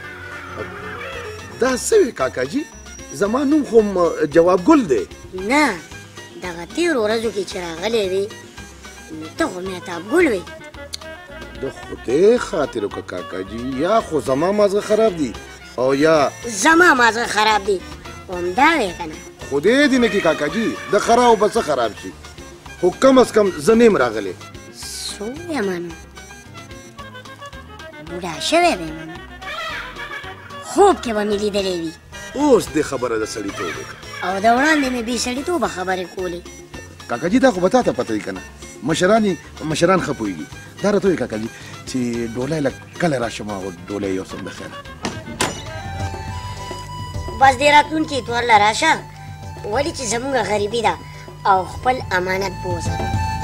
دا څه وی کاکاجي زما نوم خو جواب ګل دی نه دغه تېرو ورځو کې چې راغلی وې نو ته خو مهتاب ګل وې د خدای خاطر وکړه کاکاجي یا خو زما مازغه خراب دي او یا زما مازغه خراب دي همدا وې که نه خدای دې نه کړي کاکاجي د خراب به څه خراب شي خو کم از کم زه نیم راغلی څو یمه نو بوډا شوی دی منو خوب کې به مې لیدلی وي اوس دې خبره د سړیتوب وکړه او د وړاندې مې بې سړیتوبه خبرې کولې کاکاجي دا خو به تا ته پته وي که نه مشران مشران ښه پوهېږي دا راته وایي کاکاجي چې ډولۍ له کله راشم او ډولۍ یو څه د خیره بس دې راتلونکي اتوار له راشه ولې چې زموږ غریبي ده او خپل امانت بوځه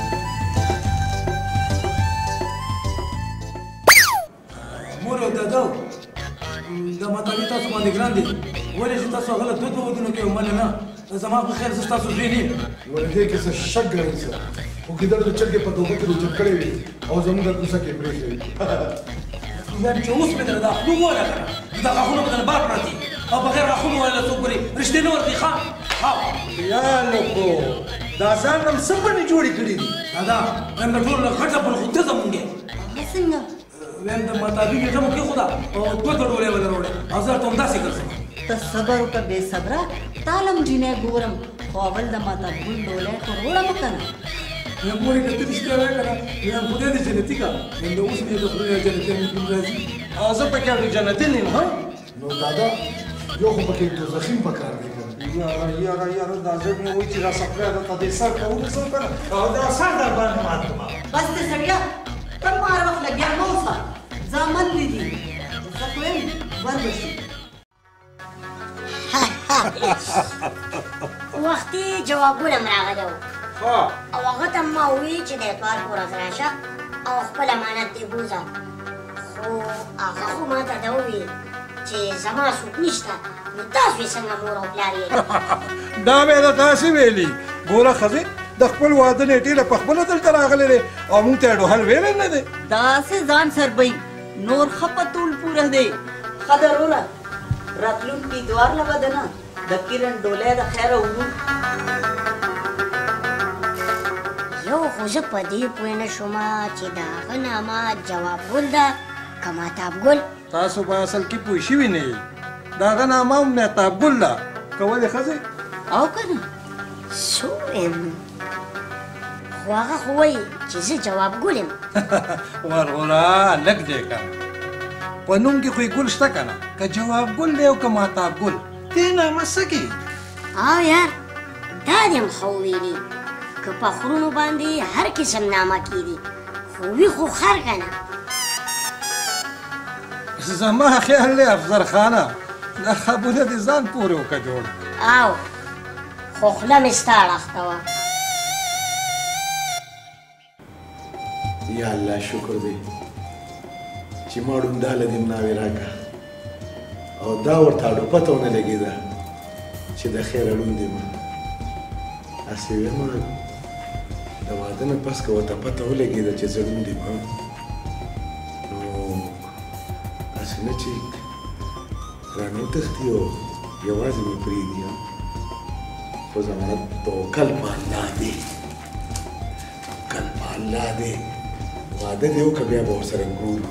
مور او دادا دا مطالبې تاسو باندې ګران دي ولې چې تاسو غلط دود ودونه کوي مله نه زما په خیر زه ستاسو زوی نه یم ولې دې کې څه شک ګڼي څه خو ګیدړ د چرګې په توبه کې روجت کړی وي او زموږ د کوڅه کې پرېښی وي یعنې چې اوس مې درته دا خولو وویله که نه دا غاښونه به درنه بار پراته او بغیر غاښونو ویله څوک ګورې رښتې نه ورکوي ښه یا لکو دا ځان هم څه بڼې جوړې کړي دي دادا وایم د ټولو نه غټه بڼه خو ته زمونږ یې څنګه وایم د مطابق یې ټمو کېښوده او دوه دوه ډولۍ به دروړې او زه درته همداسې ګرځم ته صبر وکړه بې صبره تالم جینۍ ګورم خو اول د ماته ګل ډولۍ خو روړم که نه وایم مورې که ته رښتیا وایې که نه وایم خدای دې جنتي کړه وایم د اوس مې د خدای جنتي ممکن راځي او زه پکې اړې جنتي نه یم ها نو دادا یو خو پکې دوزخیم پکار دی یاره یاره یاره دا زړه مې وایي چې دا سپری ده ته دې سر ته ونیسم که نه او دا سر در باندې مات کړم بس دې سړیا ته مو هر وخت لګیا مه اوسه زامن دې دي زه خو یم ور به شي وختي جوابونه هم راغلی و او هغه ته ما وویل چې د اتوار په ورځ راشه او خپل امانت دې بوځه خو هغه خو ما ته دا وویل چې زما څوک نشته نو تاسو یې څنګه مور او پلار یې دا مې د تاسې ویلي ګوره ښځې د خپل واده نیټې له پخپله دلته راغلی دی او مونږ ته یې ډوهل ویلی نه دی داسې ځان سربی نور ښه په ټول پوره دی ښه دروله راتلونکي اتوار له به ده نه د کیرن ډولۍ د خیره وړو یو خو زه په دې پوه نه شومه چې د هغه نامه جواب ګل ده که ماتاب ګل تاسو په اصل کې پوه شوي نه یئ د هغه نامه هم مهتاب ګل ده که ولې ښځې او که نه څه ووایم خو هغه خو وایي چې زه جواب ګل یم ورغوره لږ دی که په نوم کې خو یې ګل شته که نه که جواب ګل دی او که مهتاب ګل دې نامه څه کوي او یار دا دې هم ښه وویلي که په خرونو باندې هر قسم نامه کېدي خو وي خو خر که نه زما خیال دی افضل خانه دا خبره دې ځان پورې وکړه جوړ او خو خوله مې ستا اړخته وه یا الله شکر دی چې ما ړونده له دې مناوې راکړه او دا ورته اډو پته ونه لګېده چې د خیره ړوند یم هسې ویمه د واده نه پس که ورته پته ولګېده چې زه ړوند یم نو هسې نه چې رانه وتښتي او یوازې مې پرېږدي خو زما توکل په الله دی توکل په الله دی واده دی وکړه بیا به ورسره ګورو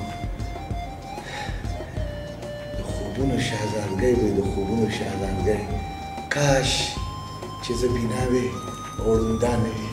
د خوبونو شهزادګۍ به د خوبونو شهزادګۍ کاش چې زه بینا وې او ړونده نه وې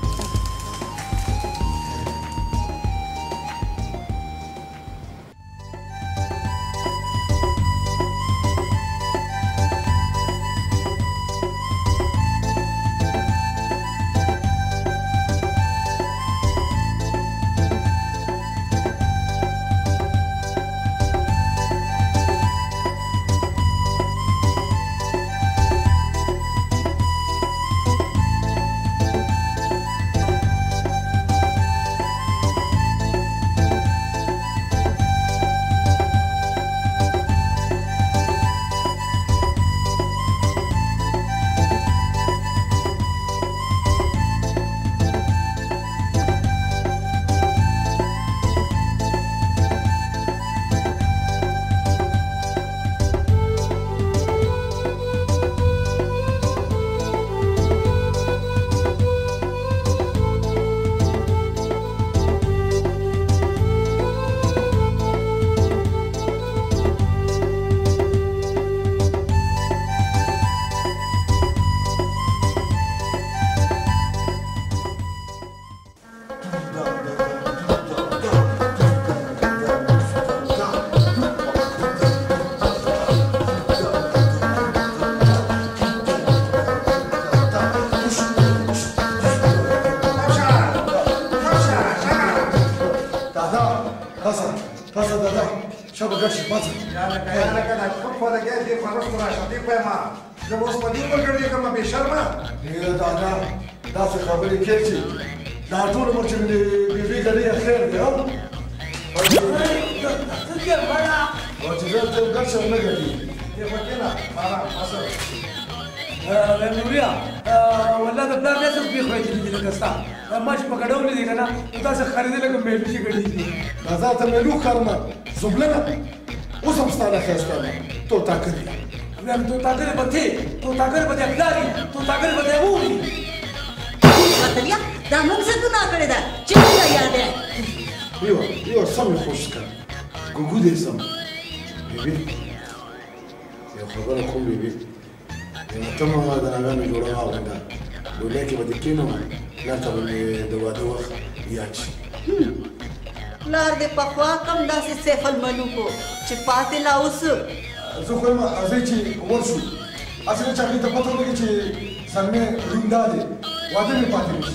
پلار دې پخوا کم داسې سیف الملوک و چې پاتې لا اوس زه خو یم راځئ چې ورشو هسې نه چې هغې ته پته ولګي چې زلمی ړونده دی واده مې پاتې نه شي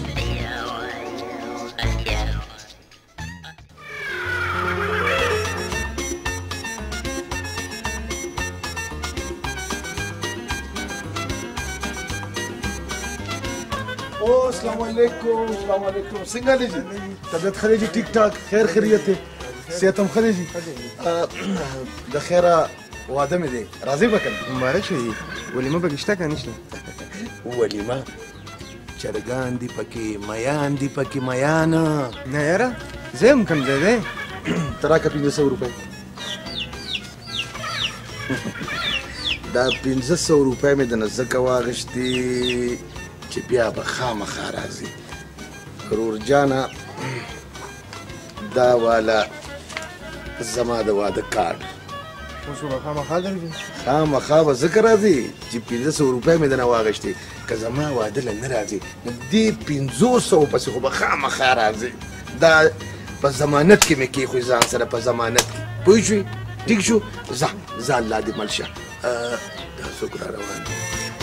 السلام علیکم السلام علیکم څنګه دی جی طبیعت ښه دی جی ټیک ټاک خیر خیریت دی صحت هم ښه دی جی د خیره واده مې دی راځئ به که نه مبارک شه جي ولیمه پکې شته که نشته ولیمه چرګان دي پکې میان دي پکې میان نه یاره زه هم کم ځای دی ته راکړه پنځه سوه روپۍ دا پنځه سوه روپۍ مې د نه ځکه واخیستې چې بیا به خامخا راځي کرور جانه دا والا زما د واده کارډ اوس به خامخا درځي خامخا به ځکه راځي چې پنځه سوه روپۍ مې درنه واخیستې که زما واده له نه راځي نو دې پنځو سوو پسې خو به خامخا راځي دا په ضمانت کې مې کېښوي ځان سره په ضمانت کې پوه شوې ټیک شو ځه ځه الله دې مل شه دا څوک را روان دي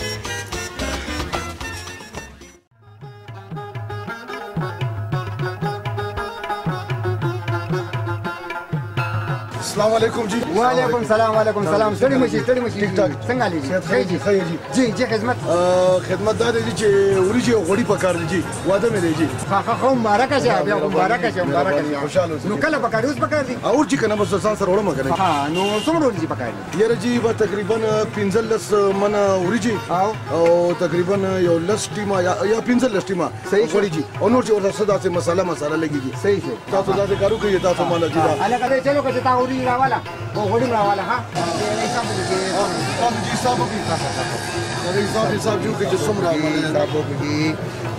السلام علیکم جی وعلیکم سلام وعلیکم سلام ستړي مشي ستړي مشي ټیک ټاک څنګه علي جی خیر جی خیر جی جی جی خدمت خدمت دا دی چې وریجې او غوړي پکار دي جی واده مې دی جی ها ها خو مبارک شه بیا مبارک شه مبارک شه خوشاله اوسئ نو کله پکار اوس پکار دي او چې کنه بس ځان سره وړم کنه ها نو څومره ورځې پکار دي یاره جی به تقریبا پنځلس منه وریجې او تقریبا یو لس ټیمه یا پنځلس ټیمه صحیح غوړي جی او نور چې ورته داسې مساله مساله لګیږي صحیح شه تاسو داسې کارو کوي تاسو مال جی الګا دې چلو که تا وری راواله او غوړي راواله ها تاسو جی حساب وکړئ دا حساب حساب جو کې چې څومره حساب وکړي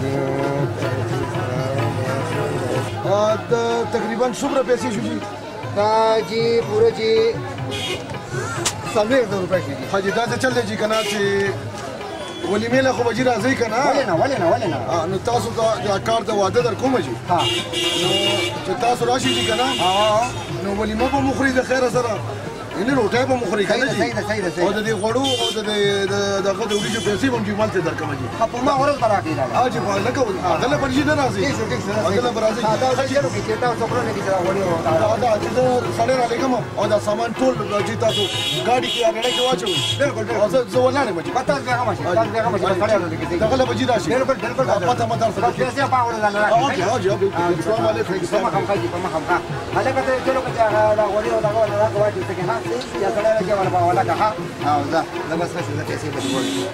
دا تقریبا څومره پیسې شو جی دا جی پوره جی څلوېښت زره روپۍ شي حاجي دا څه چل دی جی که نه چې ولیمې له خو به جي راځئ که نه ولې نه ولې نه ولې نه نو تاسو دا کار د واده در کومه جي ها نو چې تاسو راشئ جي که نه نو ولیمه به مو خوري د خیره سره یعنې روټۍ به مو خوري که نه جي او د دې غوړو او د دغه د وریجو پیسې به هم جي مالته در کومه جي په ما ورځ به راکړي ها جي لکه عدله به جي نه راځي عدله به راځي سړی را لېږم او دا سامان ټول جي تاسو ګاډي کې یا رڼه کې واچوئ زه ولاړ یم جي دغه له به جي راشي پته مه در سره السلام علیکم هلکه ته چلو که دا غوړي او دغه ولا راکړه واچوي ته کې ها یا سړی راکړي ولا به ولا که ها او ځه زه بس ښه شو زه پیسې به دې وړم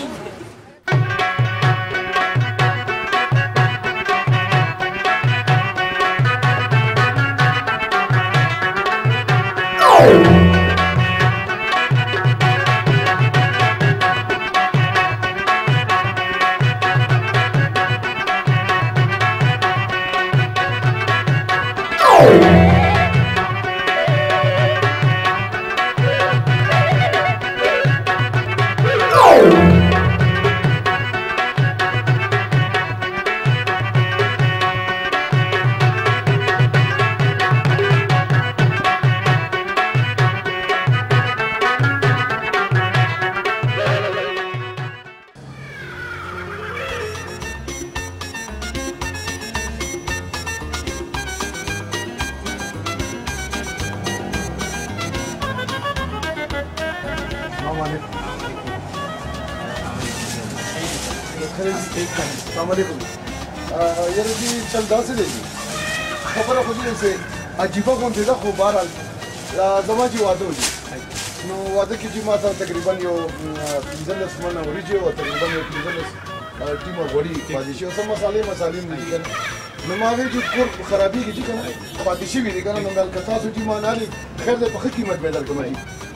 السلام علیکم یاره جی چل داسې دی جی خبره خو دې چې عجیبه غوندې ده خو بهرحال زما چې واده و جي نو واده کې چې ما ته تقریبا یو پنځلس منه وریجې او تقریبا یو پنځلس ټیمه غوړي پاتې شي او څه مسالې مسالې مې دي که نه نو ما ویل چې کور خرابېږي چې که نه پاتې شوي دي که نه نو مې که تاسو چې ما نه خیر دی په ښه قیمت مې در کوم جي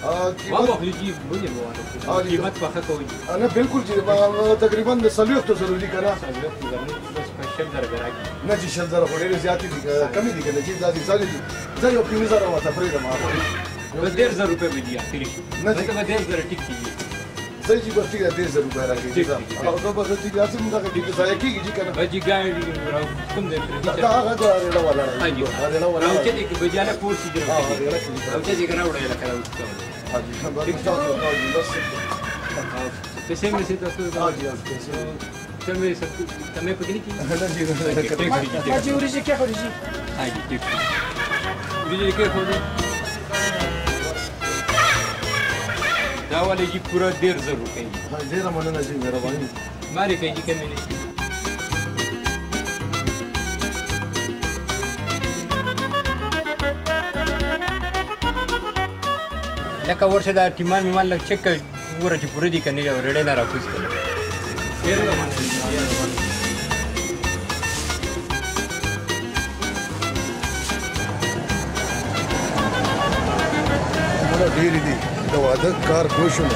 قیمت په ښه کوي نه بالکل جي تقریبا د څلوېښتو زرو دي که نه نه جي شل زره خو ډېرې زیاتې دي کمې دي که نه جي دا دي زیاتې دي زه یو پنځه زره ورته پرېږدم بس ډېر زر روپۍ به دي اخري نه جي به ډېر زره ټیک کېږي صحیح جي بس ټیک ده ډېر زر روپۍ راکړي او دا بس ټیک داسې موږ دغه ټیک ضایع کېږي جي که نه بجي ګاډي کوم دی دا هغه د ریړه والا راځي ریړه والا او چې دې کې بجاله پور شي درو او چې دې ګراوړه لکه راوځي پیسې مې سي تاسو ها جی پیسې مې سب تمه پکې نه کیږي نه جی ها جی ورشي کې خوري جی ها جی ټیک دې کې خوري دا ولې جی پورا ډېر زر روپۍ ډېره مننه جی مهرباني ماري کوي کمې نه لکه ورشه دا ټیمان میمان لږ چک کوي وګوره چې پوره دي که نه دي او رېړۍ نه راکوز کړه ډېرې دي د واده کار پوه شوم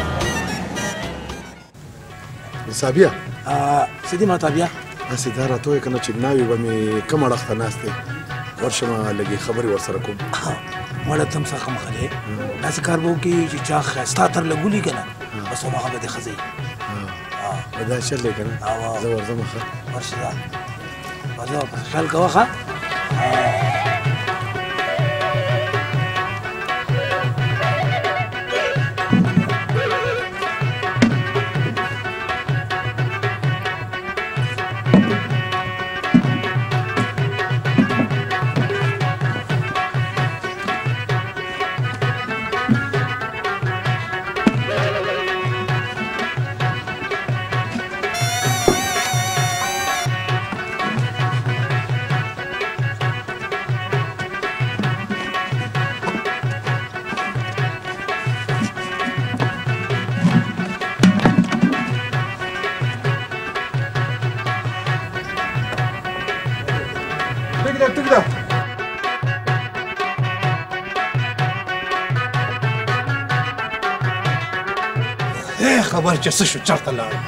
صابیه څه دي ماته بیا هسې دا راته وایې که نه چې ناوې به مې کوم اړخ ته ناست دی ورشمه لږې خبرې ورسره کوم مړه تم څخه مخه دی داسې کار به وکړي چې چا ښایسته عطر لګولي که نه بس هماغه به دې ښه ځي دا شر دی که نه زه ورځم ښه ورشه ځه ورځه ورپسې خیال کوه ښه خبر چې څه شو چېرته لاړم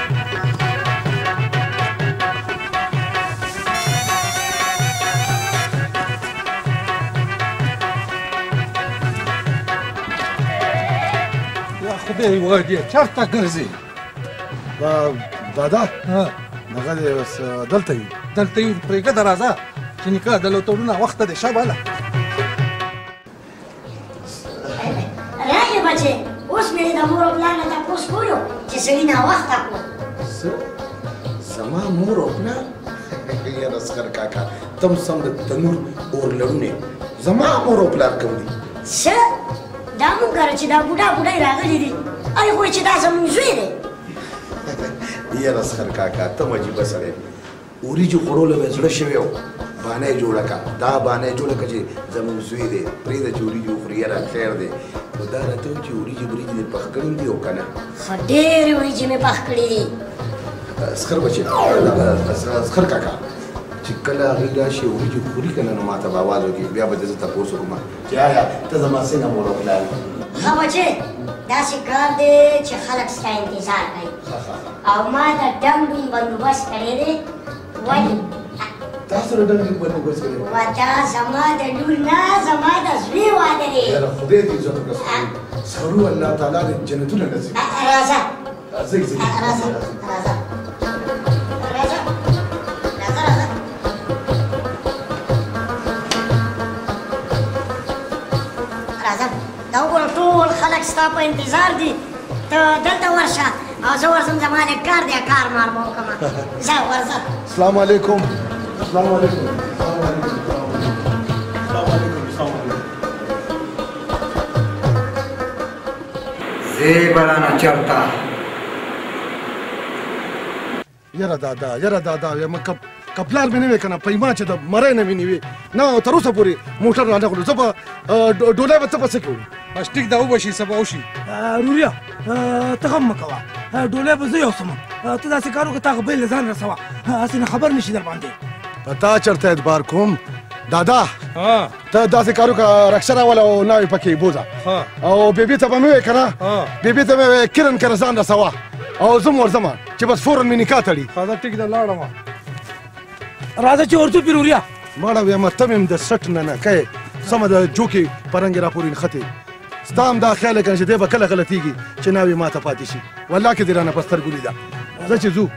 یا خدای وږې چېرته ګرځې دادا هغه دی اوس دلته یو دلته یو پرېږده راځه چې نکاح د لوتړونه وخته دی شه باله راغې بچې اوس مې د مور او پلار نه تپوس کولو چې سړي ناوخته کړو زما مور او پلار یاره اصغر کاکا تم سم د تنور اور لړونې زما مور او پلار کوم دي څه دا مونږ ګره چې دا بوډا بوډۍ راغلي دي ای خو چې دا زموږ زوی دی یاره اصغر کاکا ته عجیبه سړی وریجو خوړولو مې زړه شوی و بانه یې جوړه کړه دا بانه یې جوړه کړه چې زموږ زوی دی پرېږده چې وریجې وخوري یاره خیر دی نو دا راته وایي چې وریجې وریجې دې پخ کړي دي او که نه ښه ډېرې وریجې مې پخ کړي دي اسخر بچې اسخر کاکا چې کله هغې راشي وریجې خوري که نه نو ما ته به اواز وکړي بیا به دې زه تپوس وکړم چې آیا ته زما څنګه مور او پلار ښه بچې داسې کار دی چې خلک ستا انتظار کوي او ما د ډنګ ډونګ بندوبست کړی دی ولې تاسو سره ډنګ ډونګ بندوبست کړی و دا زما د لور نه زما د زوی واده دی یاره خدای دې عزت وکړه سړو الله تعالی دې جنتونه نصیب راځه ځئ ځئ راځه راځه راځه راځه دا وګوره ټول خلک ستا په انتظار دي ته دلته ورشه او زه ورځم زما لږ کار دی کار مار به وکړم ځه ورځه السلام علیکم السلام علیکم زی بلانا چرتا یاره دادا یاره دادا یم کپلار مې نه وې که نه پیما چې د مرۍ نه مې نه وې نه تر اوسه پورې موټر رانه غلو زه به ډولۍ به څه به څه کوو بس ټیک ده وبه شي سبا وشي روریا ته غم مه کوه ډولۍ به زه یوسم ته داسې کار وکړه تا هغه بیل له ځان رسوه هسې نه خبر نه شي در باندې په تا چېرته اعتبار کوم دادا ته داسې کار وکړه رکشه راوله او ناوې پکې بوځه او بیبي ته به مې وې که نه بیبي ته مې وې کرن کره ځان رسوه او زه م ورځمه چې بس فورن مې نکاح تړي دا ټیک ده لاړم راځه چې ورځو پیروریا مړه ویمه ته مې هم د سټ نه نه کوې سمه ده جوکې پرنګې راپورې نښتې ستا هم دا خیال یې که نه چې دی به کله غلطېږي چې ناوې ما ته پاتې شي والله کې دې رانه په سترګو لیده ځه چې ځو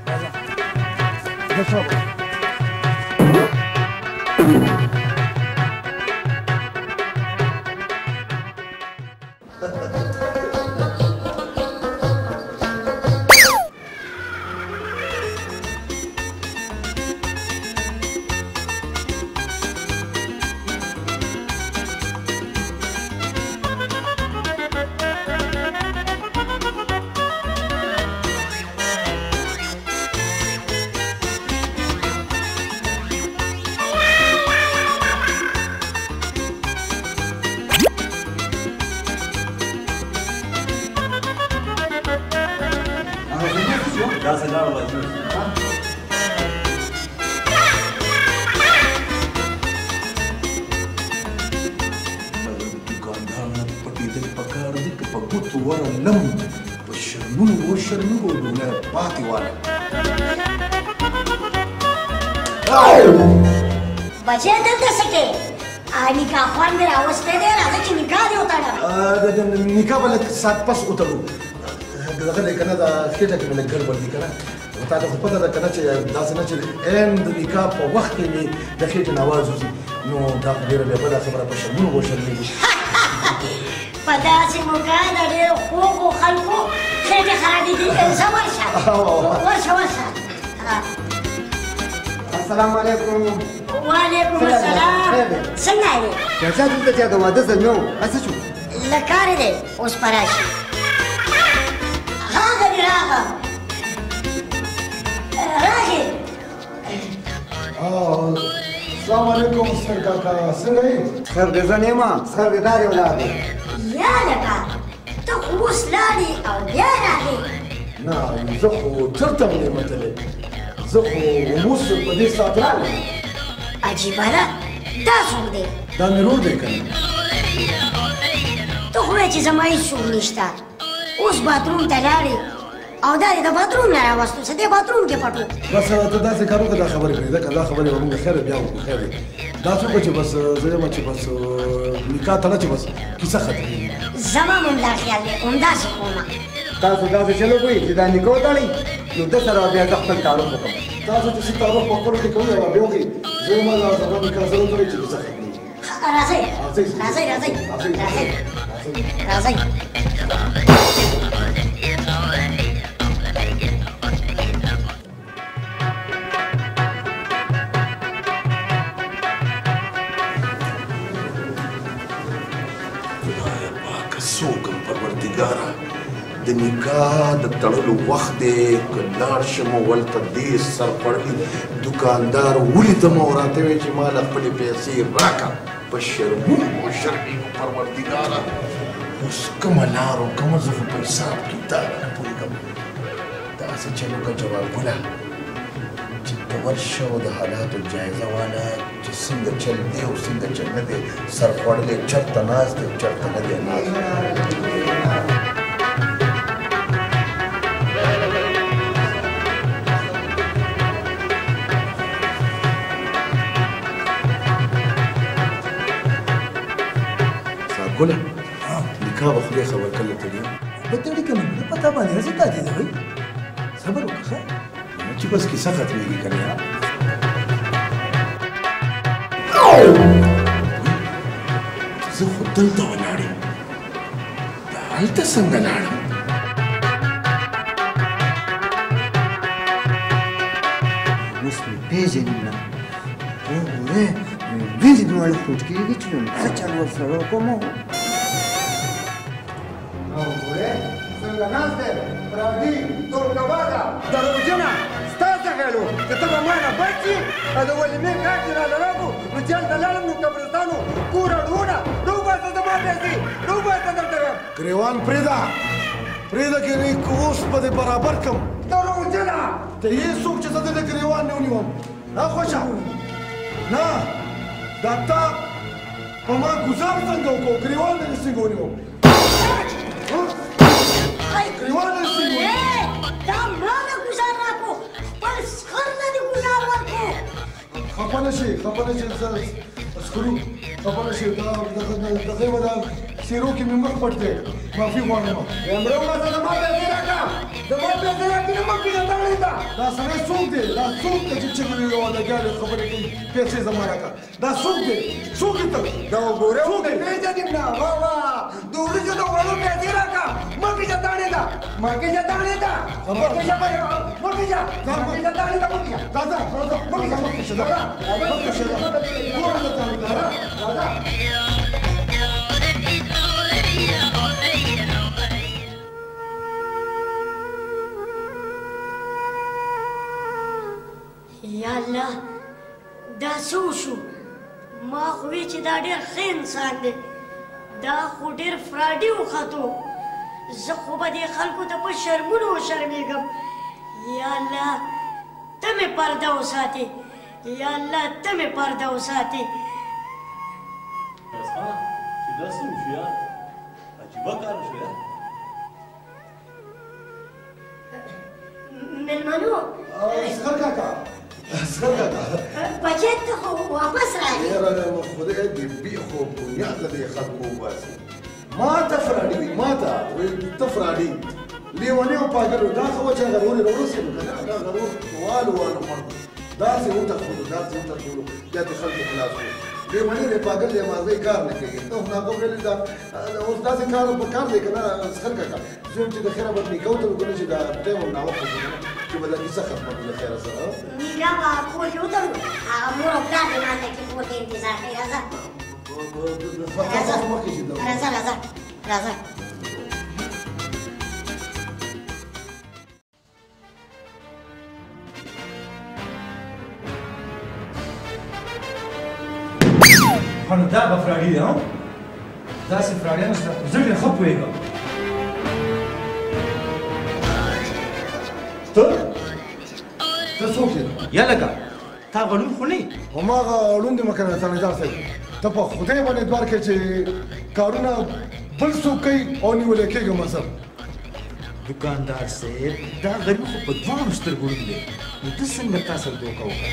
بچې دلته څه کې نکاح خوان مې راوستی دی راځه چې نکاح دې وتړم د نکاح به لږ ساعت پس وتړو دغه دی که نه دا خېټه کې مې لږ ګډوډ دي که نه تا ته خو پته ده که نه چې داسې نه چې عین د نکاح په وخت کې مې د خېټې نه آواز وځي نو دا خو ډېره بیا بده خبره په شرمونو وشرمېږي په داسې موقع د ډېرو خوږو خلکو خېټې خرابېږي ځه ورشه ورشه ورشه السلام علیکم وعلیکم السلام څنګه یې چاچا دلته چا د واده ځل نه و هسه شو له کاره دی اوس به راشي هغه دې راغه راغې السلام علیکم سر کاکا څنګه یې خیر دې زه نه یم خیر دې دار یې ولاړ دی یا لکه ته خو اوس لاړې او بیا راغې نه زه خو چېرته م نه وتلی زه خو اوس په دې ساعت راغلم عجیبه ده دا څوک دی دا مې رور دی که نه ته خو وایې چې زما هېڅ څوک نشته اوس باتروم ته لاړې او دا دې د باتروم نه راوستو څه دې باتروم کې پټو بس ته داسې کار وکړه دا خبرې پرېږده که دا خبرې به مونږ خیر بیا وکړو خیر دا څوک چې بس زه یم چې بس نکاح تړه چې بس کیسه ختمېږي زما هم همدا خیال دی همداسې کومه تاسو داسې چلو کوئ چې دا نکاح وتړئ نو ده سره بیا زه خپل تعارف وکړم تاسو چې څه تعارف په خپلو کې کوئ او بیا وکړئ زه یم دا زما نکاح زه وکړئ چې کیسه ختمېږي راځئ راځئ راځئ راځئ راځئ څوکم پروردګاره د نکاح د تړلو وخت دی که لاړ شم ولته دې سر پړلي دوکاندار ولیدم او راته ویې چې ما له خپلې پیسې راکړه په شرمونو او شرمېږو پروردګاره اوس کومه لار او کومه زه خو په حساب کتاب نه پوهېږم داسې چل وکړه جوابونه چې ته ورشه او د حالاتو جایزه واله چې څنګه چل دی او څنګه چل نه دی سر خوړلی چېرته ناست دی او چېرته نه دی ناست صاحبګله نکاح به خدای خبر کله تړي به تړي که نه نه پته باندې هسې تاتې ده وایي صبر وکړه چې بس کیسه ختمېږي که نه زه خو دلته ولاړ یم دا هلته څنګه لاړم اوس مې پېژني نه وګورې ویلې مې واړه خوټ کېږي چې څه چل ورسره وکړم وګورې څنګه ناست دی پردي ترکباده دروغجنه ستا څه خیال و چې ته به ما نه بچ شي او د ولیمې کار چې راله راغو نو چې هلته لاړم نو قبرستان و کور اړوونه راوباسه زما پیسې راوباسه درته وایم ګریوان پرېږده پرېږده که نه اوس به دې برابر کړم دروغجنه ته یې څوک چې زه دې د ګریوان نه ونیوم نه خوښه نه دا تا په ما ګزار څنګه وکړو ګریوان دې څنګه ونیوم ګریوان دې څنګه دا ما نه ګزار راکړو خپل سخر نه دې ګزار ورکړو خفه نه شي خفه نه شي سکرو خفه نه شي دغه به دا څېرو کې مې مخ پټ دی معافي غواړم امرو ماته زما پیسې راکړه زما پیسې راکړي نه مخکې نه تړلې ده دا سړی څوک دی دا څوک دی چې چغې وعدهګانې خبرې کوي پیسې زما راکړه دا څوک دی څوک دی ته دا وګوره مې پېژنم نه وا وا د وریجو د وړو پیسې راکړه مخکې چې تړلې ده مخکې چې تړلې ده مخکې چې مخکې چې مخکې چې تړلې ده مخکې دا دا مخکې چې مخکې چې دا مخکې چې دا ګوره دا دا یا الله دا څه وشو ما خو وی چې دا ډېر ښه انسان دی دا خو ډېر فراډي وختو زه خو به دې خلکو ته په شرمونو وشرمېږم یا الله ته مې پرده وساتې یا الله ته مې پرده وساتې چې دا څه وشو یار عجیبه کار وشو یار مېلمنو اصغر کاکا اصغر کاکا بچې ته خو واپس راځي یاره خدای دې بي خو بنیاد له دې خلکو وباسي ما ته فراډي وي ما ته وایي ته فراډي لیونی او پاګل دا خو چې غرور ورسې نو کنه دا غرور والو والو مړ داسې وټکولو داسې وټکولو بیا دې خلکو خلاص کړو لیونی دی پاګل دی مازی کار نه کوي ته خو هغه ویلې دا اوس داسې کار په کار دی که نه اسخر کاکا زه چې د خیره به نیکه وته وکړو چې دا ټایم هم ناوخته شو چې به دا کیسه ختمه کړو د خیره سره نیکه به کور کې وتړو هغه مور او پلار دې ماته کې کور ته انتظار کوي راځه راځه راځه راځه خانو دا به فراډي دی ها داسې فراډیانو سره زه ډېر ښه پوهېږم ته ته څوک یې یا لکه تا غړون خو نه یې هماغه ړوند یم که نه تانیدار صاحب ته په خدای باندې اعتبار کوې چې کارونه بل څوک کوي او نیولی کېږم زه دوکاندار صاحب دا غریب خو په دواړو سترګو ړوند دی نو ته څنګه تا سره دوکه وکړه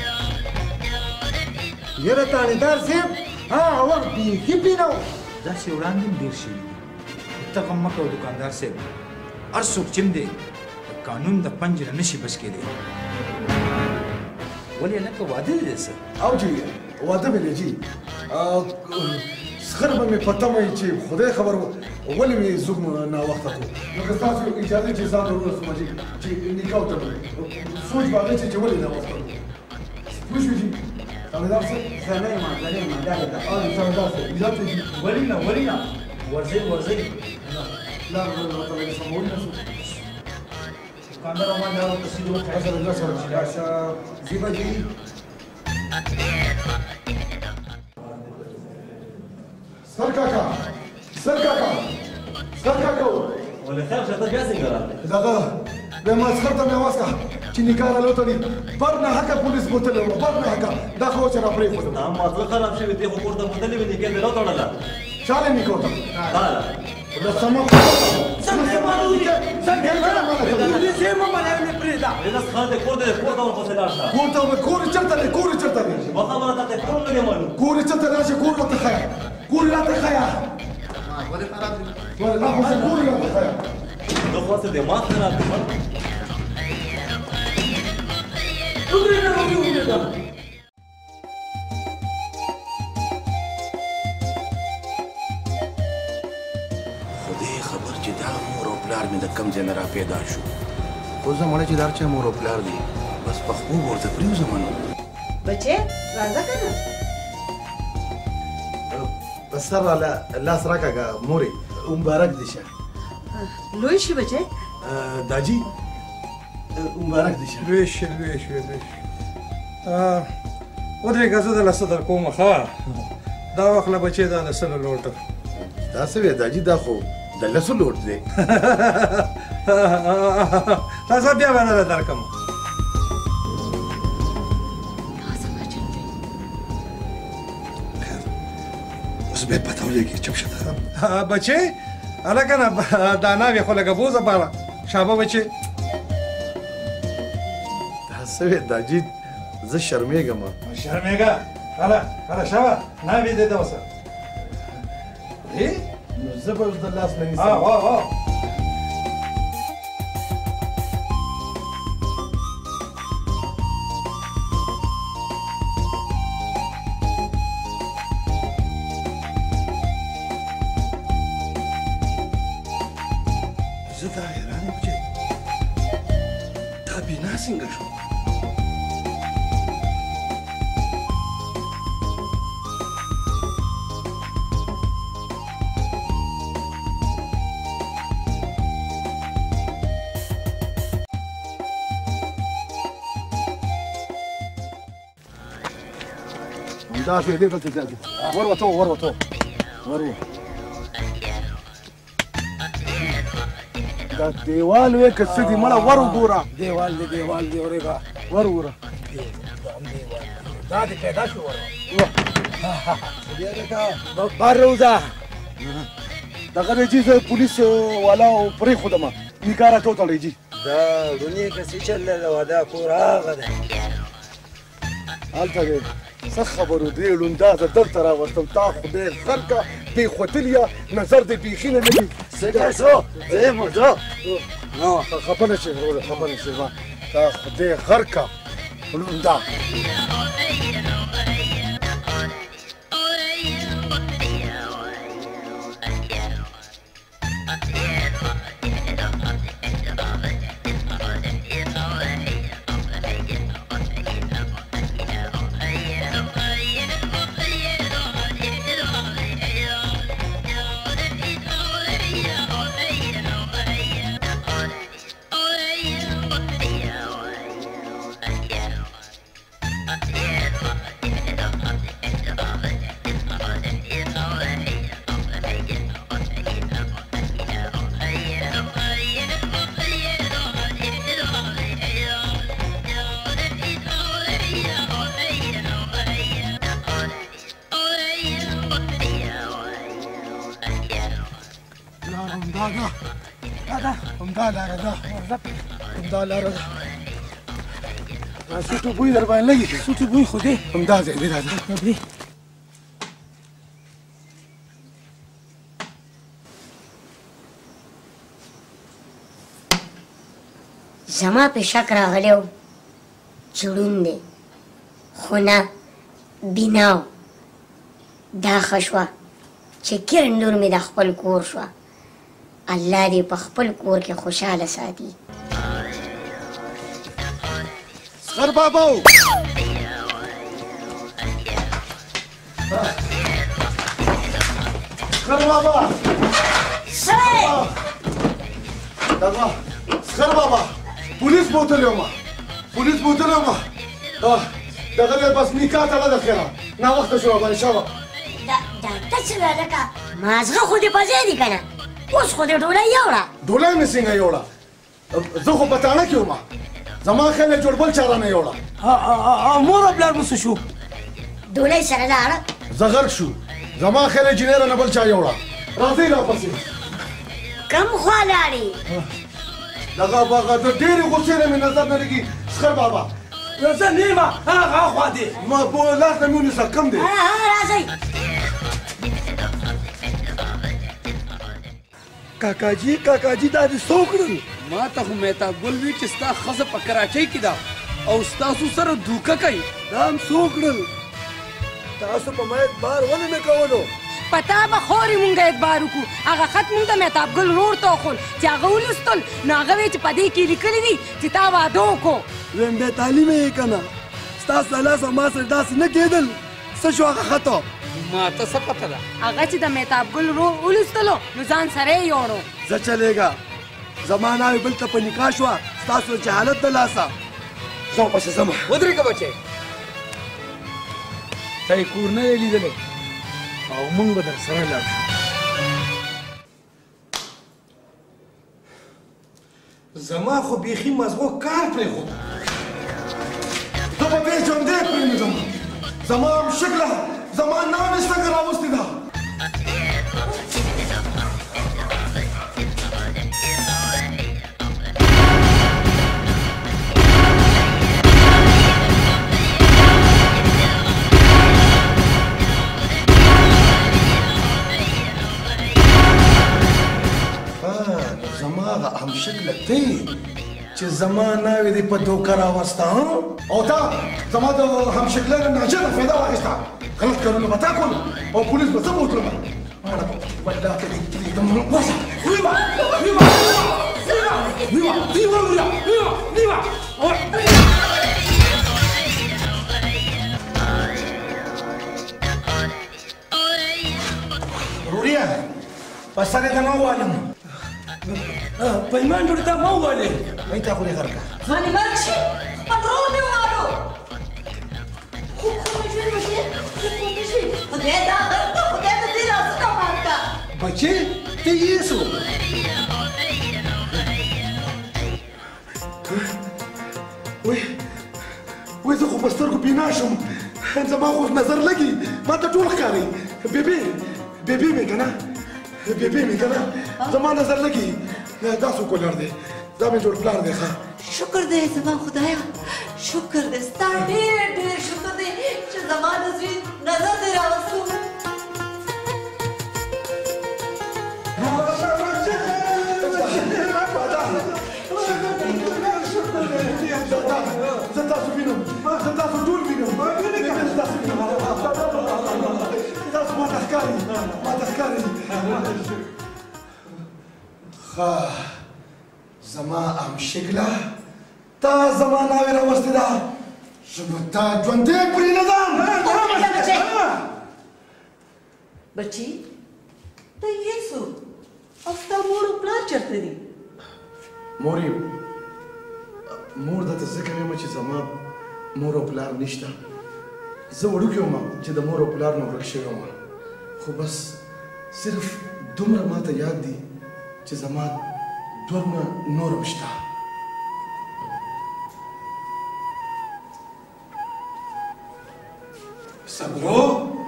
یاره تانیدار صاحب هغه وخت بیخي پینا و داسې وړاندې هم ډېر شوي دي ته غم مه کوه دوکاندار صاحب هر څوک چې هم دی د قانون د پنج نه نشي بچ کېدی ولې لکه واده دی څه او جی واده مې دی جی سخر به مې په تمه وي چې خدای خبر ولې مې زوږ ناوخته کړو لکه ستاسو اجازه چې ځان ورسوم جي چې نکاح وتړم سوچ به هغه چې ولې ناوخته کړو پوه شوې جي تانیدار صاحب زه نه یم زه نه یم دا دی تانیدار صاحب اجازه جي ولې نه ولې نه ورځئ ورځئ لا لا لا سمول نه شو دوکاندار او ما دا تصویر وکړه اصل الله سره چې زیبا جی سر کاکا سر کاکا سر کاکا ولې خیر شته بیا څنګه راغلی دغه به مسخر ته مې اواز کا چې نکاح راوتړي پر نه حقه پولیس بوتلې و پر نه حقه دا خو چې را پرې وته دا ماته خراب شوی دی خو کوړه بوتلې وې نکاح دې راوتړله چاله نکاح ته دا دا سم څنګه مالو دي څنګه مالو دي چې ما باندې پرې دا دا څنګه دې کوړه دې کوړه ور پسې لاړ شه کوړه کور چرته دې کور چرته دې ما خبره ته کوم نه مالو کور چرته راشه کور ته خیا کور لا ته خیا ولې خراب دي ولا خو کور لا ته خیا دا خو څه دماغ خراب دی وګورئ نه وګورئ دا خدای خبر چې دا مور او پلار مې د کم ځای نه را پیدا شو خو زه مړی چې دا هر چا مور او پلار دی بس په خوب ورته پرېوځم نو بچې راځه که نه سر را لاس راکاږه مورې مبارک دي شه لوی شي بچې داجي مبارک دي شه لوی شي لوی شي لوی شي ودرېږه زه دله څه در کوم ښه دا وخت له بچې دا له څه له لوټه دا څه وې داجي دا خو د لسو لوټ دی تازه بیا به نه درکم اوس بیا پته ولګي چپ شه بچې هلکه نه دا ناوې خو لږه بوزه باله شابه بچې دا څه وې داجي زه شرمېږم شرمېږه هله هله شابه ناوې دې ده اوسه نو زه به اوس د لاس نه نیسم ها ها زه دا حیران یم چې دا بنا څنګه شو دا شوې دې دلته ځي ور وته ور وته ور دا دیوال وې که څه دي مړه ور وګوره دیوال دی دیوال دی اورېږه ور وګوره دا دې پیدا شو ور بیا دې کا بار روزه دغه دی چې زه پولیس والا پرېښودم نکاح راته وتړئ جي دا ډونې کسې چل له واده کور هغه دی هلته دی څه خبرو دی ړونده زه دلته راوستم تا خدای غر کا بې خوتلیا نظر دې بیخي نه لګي څنګه زه زه یم زه خفه نه شې وروره خفه نه شې ما تا خدای غر کا ړونده همدا لاره ده همدا لاره ده سوټو بوی در باندې لګي سوټو بوی خو دی همدا ځای دی راځه زما په شک راغلی و چې ړوند دی خو نه بیناو دا ښه شوه چې کرن لور مې د خپل کور شوه الله دې په خپل کور کې خوشحاله ساتي سخر بابا سخر بابا سخر دغه سخر بابا پولیس بوتلی ومه پولیس بوتلی ومه دغه دی بس نکاح تړه ده خیره ناوخته شوه باندې شوه دا ته څه ده لکه مازغه خو دې په ځای دي که نه اوس خو دې ډولی یوړه ډولی مې څنګه یوړه زه خو په تاڼه کې ومه زما خیال یې جوړ بل چاره نه یوړه مور او پلار مو څه شو ډولی سره لاړه زه غرق شو زما خیال یې جنیره نه بل چا یوړه راځئ راپسې کم خوا لاړې دغه بغه د ډېرې غوسې نه مې نظر نه لګي سخر بابا زه نه یم هغه خوا دی ما په لاس نه مې ونیسه کم دی راځئ کاکاجي کاکاجي دا دې څو کړل ما ته خو مهتاب ګل وي چې ستا ښځه په کراچۍ کې ده او ستاسو سره دوکه کوي دا هم څو کړل تاسو په ما اعتبار ولې نه کولو پتا به خورې مونږ اعتبار وکړو هغه خط مونږ د مهتاب ګل ورور ته وښول چې هغه ولوستل نو هغه وایي چې په دې کې لیکلي دي چې تا واده وکړو ویم بې تعلیمه یې که نه ستاسو له لاسه ما سره داسې نه کېدل څه شو هغه خطو ما ته څه پته ده هغه چې د مهتاب ګل ورور ولوستلو نو ځان سره یې یوړو زه چلېږه زما ناوې بل ته په نکاح شوه ستاسو د جهالت د لاسه زه ورپسې ځمه ودرېږه بچی تا یې کور نه دی لیدلی او موږ به در سره لاړ شو زما خو بیخي مزغو کار پرېښود زه به دې ژوندی پرېنږدم زما هم شکله زما ناوې څنګه راوستې ده زما هغه همشکله دی چې زما ناوې دې په دوکه راوسته او تا زما د همشکله نه ناجنه فایده واخیسته غلط کارونه به تا کول او پولیس به زه بوتلم والله ته دې پرېږدم ورشه ویما ویما ویما ویما ویما وروریه په سره ته نه ووالم په ایمان جوړې ته مه ووالې وایي تا خو دې غرقه ځوانې مرګ شي په درو دې ووالو خو خو مې ژوند وشي خو مې شي خدای دا درته خدای ته دې لاسونه مات کړه بچې ته یې سو وای وای زه خو په سترګو بینا شم زما خو نظر لګي ما ته ټول ښکاري بیبي بیبي مې که نه بیبي مې که نه زما نظر لګي دا څوک ولاړ دی دا مې جوړ پلار دی ښه شکر دی زما خدایا شکر دی ستا ډېر ډېر شکر دی زما د زوی نظر دې راوستو زه تاسو وینم زه تاسو ټول وینم زه تاسو وینم تاسو ماته ښکاري ماته ښکاري ښه زما امشکله تا زما ناوې راوستې ده زه نو تا ژوندی پرې نه ځم بچي ته یې څو او ستا مور او پلار چېرته دي مور یې مور درته ځکه وایم چې زما مور او پلار نشته زه وړوکی وم چې د مور او پلار نه ورک شوی وم خو بس صرف دومره ماته یاد دي چې زما دوه وروڼه نور هم شته صبرو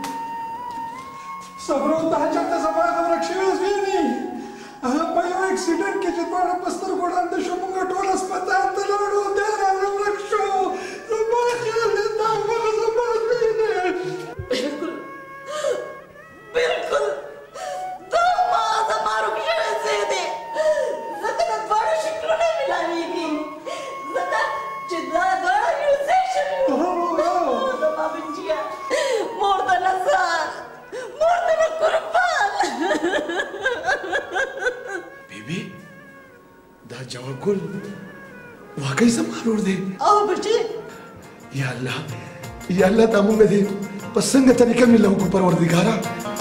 صبرو دا چېرته زما د ورک شوي زوی دي په یو اکسیډنټ کې چې دواړه په سترګو ړانده شو موږ ټول هسپتال ته لاړو دی رانه ورک شو زما خیال دی دا هغه زما زوی دی بلکل بلکل دا ما زما ورک شوی زوی دی ځکه د دواړو شکلونه میلاویږي ځکه چې دا دواړه یو ځای شوي زما بچیه مور ته نظر مور ته نه قربان بیبي دا جواب ګل واقعي زما ورور دی او بچي یا الله یا الله تا موږ دې په څنګه طریقه ملو کو پروردګارا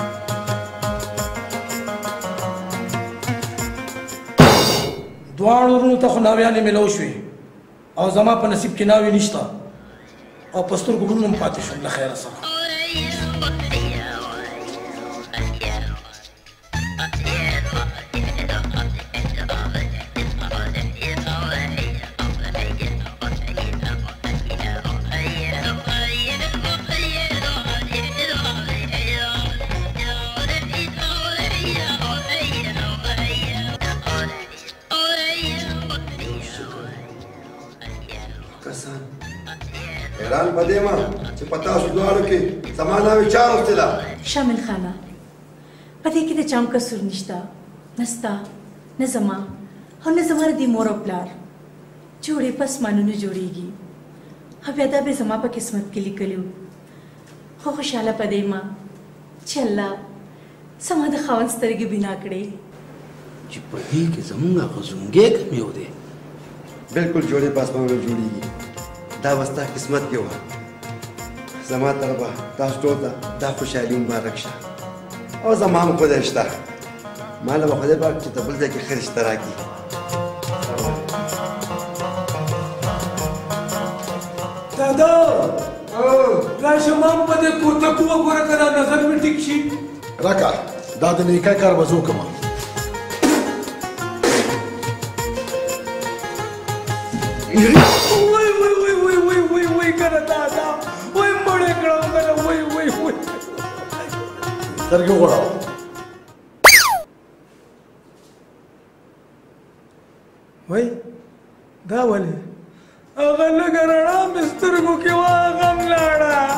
دواړو ورونو ته خو ناویانې میلاو شوې او زما په نصیب کې ناوې نشته او په سترګو ګلونه م پاتې شول له خیره سره حیران په دې ما چې په تاسو دواړو کې زما ناوې چا راوستې ده شامل خانه په دې کې د چا هم قصور نشته نه ستا نه زما او نه زما د دې مور او پلار جوړې په اسمانونو جوړېږي او بیا دا به زما په قسمت کې لیکلي وو خو خوشحاله په دې ما چې الله زما د خاوند سترګې بنا کړې چې په دې کې زمونږ هغه زونګی کم یو دی بالکل جوړې په اسمانونو جوړېږي دا وستا قسمت کې وه زما طرفه تاسو ټول ته دا خوشحالي مبارک شه او زما هم خدای شته ما له به خدای پاک چې ته بل ځای کې ښه رشته راکړي دادا راشه ما هم په دې کوتکو وګوره که دا نظر مې ټیک شي راکه دا د نیکۍ کار به زه وکړم وای وای وای وای وای وای وای کنه دادا وای مړې کړم کنه وای وای وای سترګې وغړوه وای دا ولې هغه لږه رڼا مې سترګو کې وه هغه هم لاړه